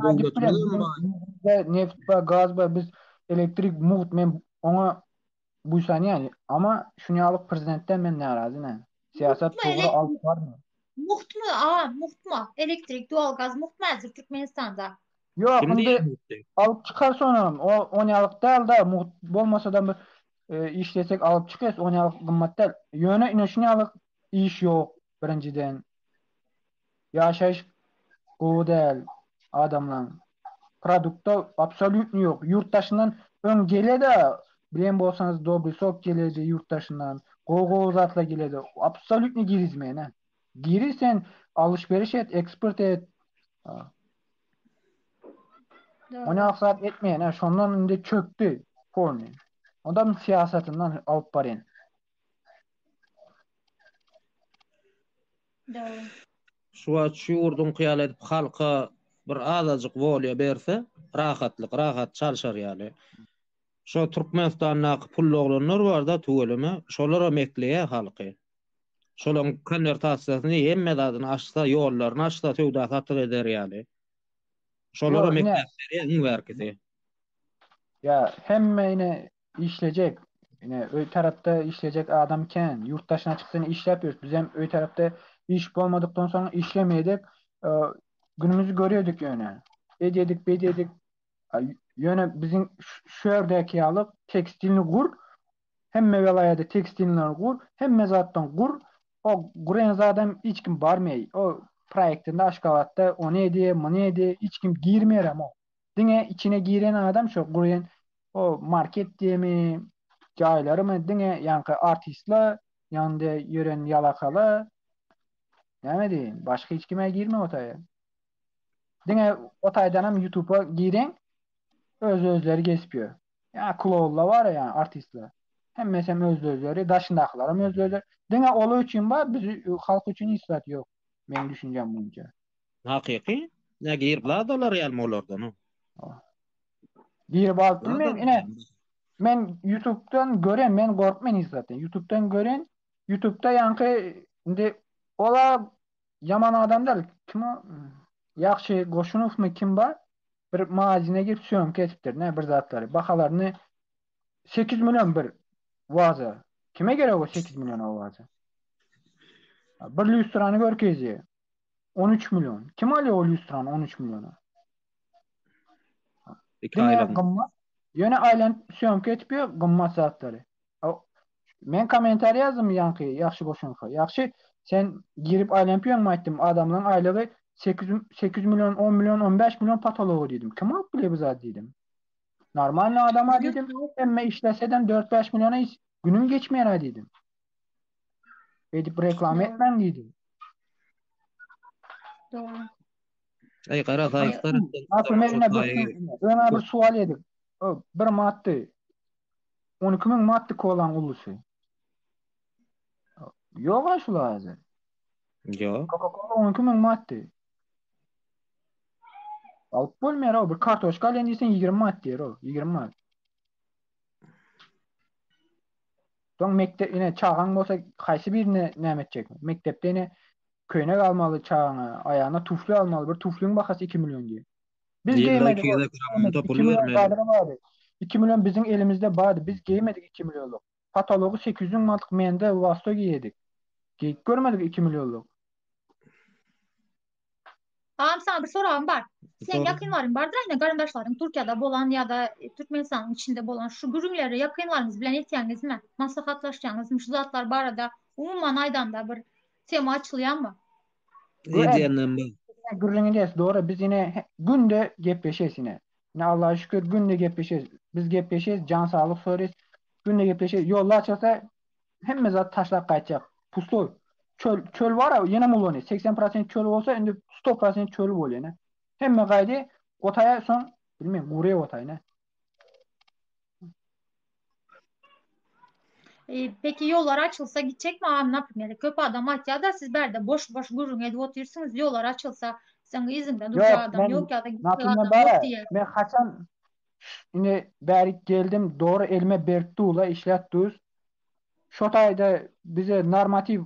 neft ba, gaz ba, biz elektrik muht men ona buýsanýan, ama şunýalyk prezidentden men narazy ne? Siýasat togry alyp barmy? Muht mu? Aa, muht mu? Elektrik, doğalgaz muht mu hazır Türkmenistan'da? Yok, Kim şimdi diýýär? alıp çıkar sonra o 10 yıllık değil da olmasa da bir işlesek alıp çıkıyoruz 10 yıllık kımmat değil. Yöne inoşun yıllık iş yok birinciden. Yaşayış o değil adamla. Produkta absolutni yok. Yurttaşından ön gele de bilen bolsanız dobry sok geledi yurttaşından. Gogo zatla geledi. Absolutni girizmeyen ha. Giri sen alışveriş et, export et. Ha. Doğru. 16 saat etmeyen ha. Şondan önde çöktü. Porni. Adam siyasetinden alıp barın. Doğru. Şu şuurdun kıyal edip halka bir azajyk bolýa berse, rahat çalşar ýaly. Şo Türkmenistan'da pulloglanlar bar da tügeleme, şolara emekliye halky. Şolaryň konvertasiýasyny hemme zadyny açsa, ýollaryny açsa, töwda satyk eder ýaly. Şolara Yo, yine emekliye berkidi. ya hemme yine işleyecek. Yine öy tarafta işleyecek adamken yurttaşına çıksın iş yapıyoruz. Biz hem öy tarafta iş olmadıktan sonra işlemeyedik. Ee, Günümüzü görüyorduk yöne. Bededik. Yöne bizim şu yerdeki alıp tekstilini kur. Hemme velayada tekstilini kur. Hemme zattan kur. O kuren zaten hiç kim barmay. O proyektinde Aşgabat'ta o neydi, bu neydi hiç kim girmiyor ama. Dine içine giren adam şu kuren o market diye mi cayları mı dine yankı artistla yanında yören yalakalı ne diyeyim başka hiç kime girme otaya. Dine otaydanam YouTube'a giren özleri gespiyor. Ya Kloğla var ya yani artistler. Hem mesela özleri, daşındakilerim özleri. Dine olu için var, biz halk için islat yok. Benim düşüncem bunca. Hakyky? Ne girip dolar ýalmy olardan. Girip alıp bilmem yine men YouTube'dan gören, men korkmen zaten. YouTube'dan gören, YouTube'da yankı indi ola yaman adamlar kim o? Yaxşı Goşunov mu kim var? Bir magazine girip söýüm kesipdir, ne bir zatları. Bakalarını 8 milyon bir vaza. Kime gerek o 8 milyon o vaza? Bir lüstranı görkezi. 13 milyon. Kim alıyor o lüstranı 13 milyona? Dine gımmat. Yöne ailen söýüm etmiyor gımmat zatları. Men komentar yazdım yankı yaxşı Goşunov'a. Yaxşı sen girip ailen piyon mu ettim adamların aylığı 8 milyon, 10 milyon, 15 milyon patologu dedim. Kim alıp bile biz dedim. Normal adama dedim. Emme işleseden 4-5 milyona günüm geçmeyen dedim. Edip reklam etmem dedim. Doğru. Ay qara sayıklar. Nasıl mevine bir sual yedik. Bir madde 12 min madde kolan ulusu. Yok aşılı hazır. Yok. Coca-Cola 12 min madde. Alıp bolmaýar o bir kartoşka alendiysen 20 mat diýer o 20 mat. Soň mektep ine çağan bolsa haýsy birine näme etjek? Mektepde ine köýne almaly çağana, aýagyna tufly almaly. Bir tuflyň bahasy 2 milyon diýer. Biz giýmedik. 2 milyon bizim elimizde bardy. Biz giýmedik 2 milyonluk. Patologu 800 manatlyk mende wasto giýedik. Giýip görmedik 2 milyonluk. Ağam sana bir sorağım var. Sen yakınların vardır aynı garındaşların Türkiye'de bolan ya da Türkmenistan'ın içinde bolan şu gürümlere yakınlarınız bilen etýäňiz mi? Maslahatlaşýaňyz mı? Şu zatlar barada umuman aydanda bir tema açılýan mı? Gürrüňiz doğru biz yine günde gepleşeýiz yine. Ne Allah'a şükür günde gepleşeýiz. Biz gepleşeýiz, can sağlyk soraýys. Günde gepleşeýiz. Ýollar açylsa hemme zat taşlap gaýtjak. Pustoy. Çöl var ya yine mulony 80% çöl bolsa indi 100% çöl bolýar ne. Hemme gaýdy otaya soň bilmem gurya otay ne. Peki yollar açılsa gidecek mi ağam ne yapayım? Yani köp adam atya da siz berde boş gurun edip oturursunuz. Yollar açılsa sen izinde duracak adam yok ya da gidecek adam yok diye. Ben haçan yine beri geldim doğru elime berttuğla işletdüz. Şotayda bize normativ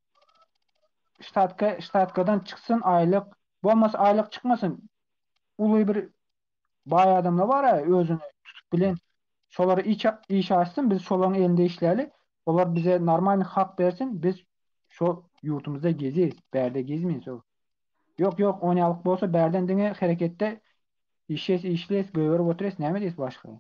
ştatkadan çıksın aylık. Bolmasa aylık çıkmasın. Uluy bir bay adamla var ya özünü tutup bilen. Şoları iş açsın biz şoların elinde işlerli. Onlar bize normal hak versin. Biz şu Yurtumuzda geziyiz. Berde gezmeyiz o. Yok 10 yıllık bolsa berden dine harekette işles göğürüp oturres näme diýiş başga.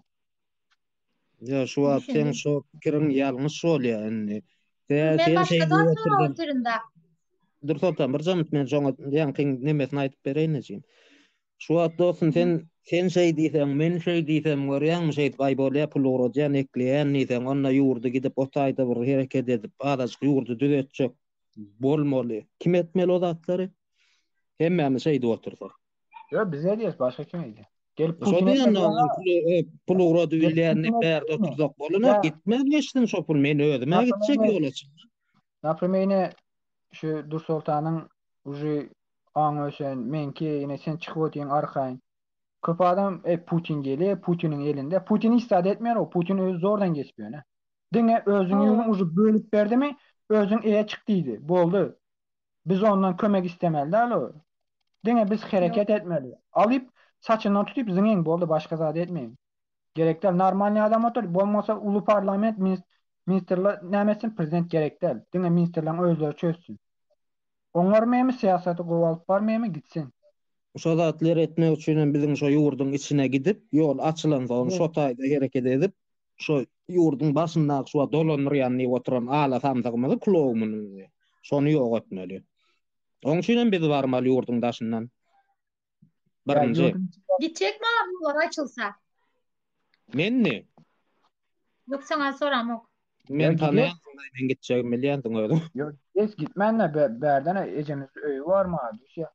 Ya şu an sen Düşündüm. şu kirin yanlış ol yani. Men Sen başga şey da soňra diýerdiň. oturunda. Dur Sultan bir zaman men joňa ýankyň nemesini aýdyp bereýin ejem. Şu wagt dostum sen şey diýsen, men şey diýsem görýäňmi şey gaýbolýa pul ugrajan ekleýän diýsen onda ýurdu gidip otaýda bir hereket edip adaşky ýurdu düzetjek bolmaly. Kim etmeli o zatlary? Hemmemiz şeyde otursak. Yo bize diýes başga kim eýdi? Gelip Şo diýen pul ugrady bilýänlik bärde otursak bolanok gitmeli geçdim şo pul meni özüme gitjek ýolaçy. Naprimene şu Dur Sultanyň uji aň ösen menki ýene sen çykyp ötýän arkaýyn. Köp adam Putin geli, Putiniň elinde. Putin istat etmeýär o. Putin özü zordan geçmiyor ne. Diňe özüň ýolunu uji bölüp berdimi, özüň eýe çykdydy. Boldy. Biz ondan kömek istemeli däl o. Diňe biz hareket etmeli. Alyp saçyndan tutup ziňeň boldy başga zat etmeýin. Gerekler normal adam otur. Bolmasa ulu parlament ministerler nämesin prezident gerekler. Diňe ministerler özleri çözsün. Onlar memi siyasatı gowalyp barmaýmy gitsin. Şo zatlar etmek üçin biziň şo ýurdun içine gidip ýol açylan soň şo taýda hereket edip şo ýurdun başyndaky şo dolanýan oturan ala samsagymyzy kulogmyny şonu ýok etmeli. Oň üçin biz barmaly ýurdun daşyndan. Birinji. Gitjekmi abi bular açylsa? Menni? Yok sana soramok. Men tanıyan men gitjegim bilýändiň öýdüm. Yok, hiç gitmenle berden ejemiz öýü var mı abi? Ya.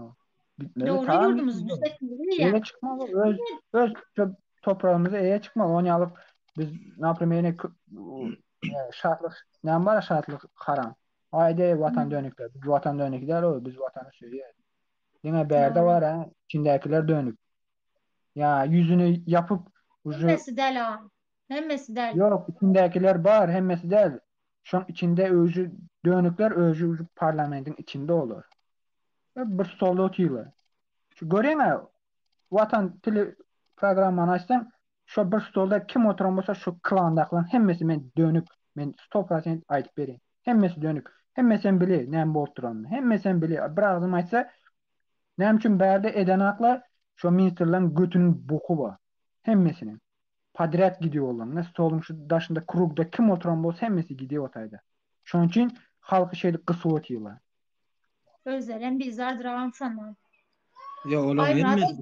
Doğru yurdumuz düzeltmeli ya. Eýe çıkmalı, öz toprağımıza eýe çıkmalı. Onu alıp biz naprimene şartlık, näme bar şartlık haram. Aýdy watan dönükler. Biz watan dönükler o, biz watanı söýýär. Diňe berde var ha, içindekiler dönük. Ya yüzünü yapıp hemmesi del ha. Hemmesi del. Yok, içindekiler var, hemmesi del. Şu içinde özü dönükler özü parlamentin içinde olur. Bir stolda oturuyorlar. Şu göreyim vatan tele programını açsam şu bir stolda kim oturan bolsa şu klandaklan hemmesi men dönük. Men 100% aýdyp bereyim. Hemmesi dönük. Hemmesi bilir näme bolup duranny. Hemmesi bilir. Bir agzym aýtsa näme üçin berde eden aklar şu ministerlerin götünün boku var. Hemmesinin. Padret gidiyor olan. Ne stolun şu daşında krugda kim oturan bolsa hemmesi gidiyor otayda. Şoň üçin halky şeýle gysyp otyýarlar. Özleren bizler duran şondan. Ya olar hemmesi.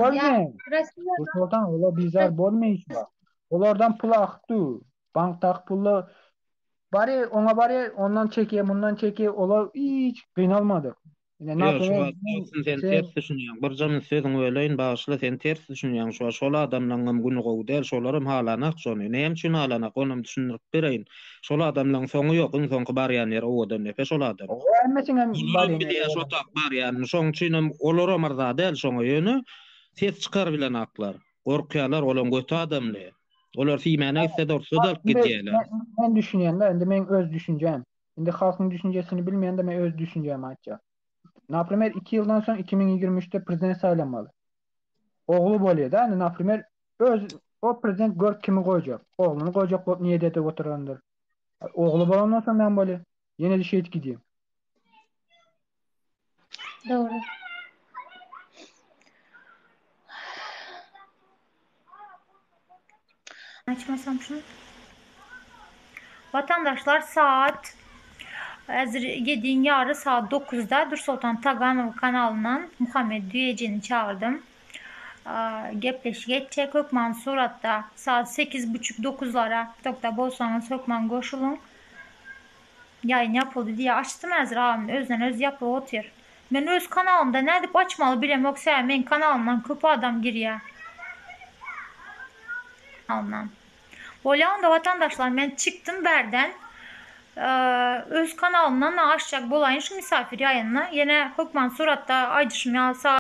Bu sultan olar bizler bolmaýar. Olardan pul akdy. Bankdaky pulla bari ona bari ondan çekiye bundan çekiye olar hiç gynalmadyk. Ya sen ters düşünýän. Bir zaman sözüň öleýin başla sen ters düşünýän. Şol adamlaryň güni gowdal, şolaram halanak şonu. Näme üçin halanak onam düşündirip bereýin. Şol adamlaryň soňy ýok, soňky barýan ýer owadan nefe şol adam. O hemmesine barýan. Şol tak barýan. Şoň üçin olara marda däl şoňa ýöne ses çykar bilen aklar. Gorkýarlar olan götü adamly. Olar fiýmäne ise dorsa da gidýärler. Men düşünýän-de, indi men öz düşünjem. Indi halkyň düşünjesini bilmeýän-de men öz düşünjemi aýtjak. Naprimer 2 yıldan sonra 2023'te prezident saylanmalı. Oğlu bolýar da, naprimer o prezident gör kimi goýjak. Oğlunu goýjak bolup niýet edip oturandyr. Oğlu bolandan sonra men bolýar. Ýene de şeýit gidýär. Doğru. Açmasam şunu. Vatandaşlar saat 7'in yarı saat 9'da Dur Sultan Taganov kanalından Muhammed Düyeci'ni çağırdım. Gepleşik edecek. Hökman Surat'ta saat 8.30-9'lara TikTok'ta bolsanız Hökman koşulun. Yayın yapıldı diye açtım Ezra'nın özden öz yapıp otur. Ben öz kanalımda ne edip açmalı bilem yoksa ben kanalımdan köpü adam giriyor. Anlam. Ola onda vatandaşlar ben çıktım berden. Öz kanalımdan açacak bolayın şu misafir yayınına. Yine Hökman Surat'ta aydışım ya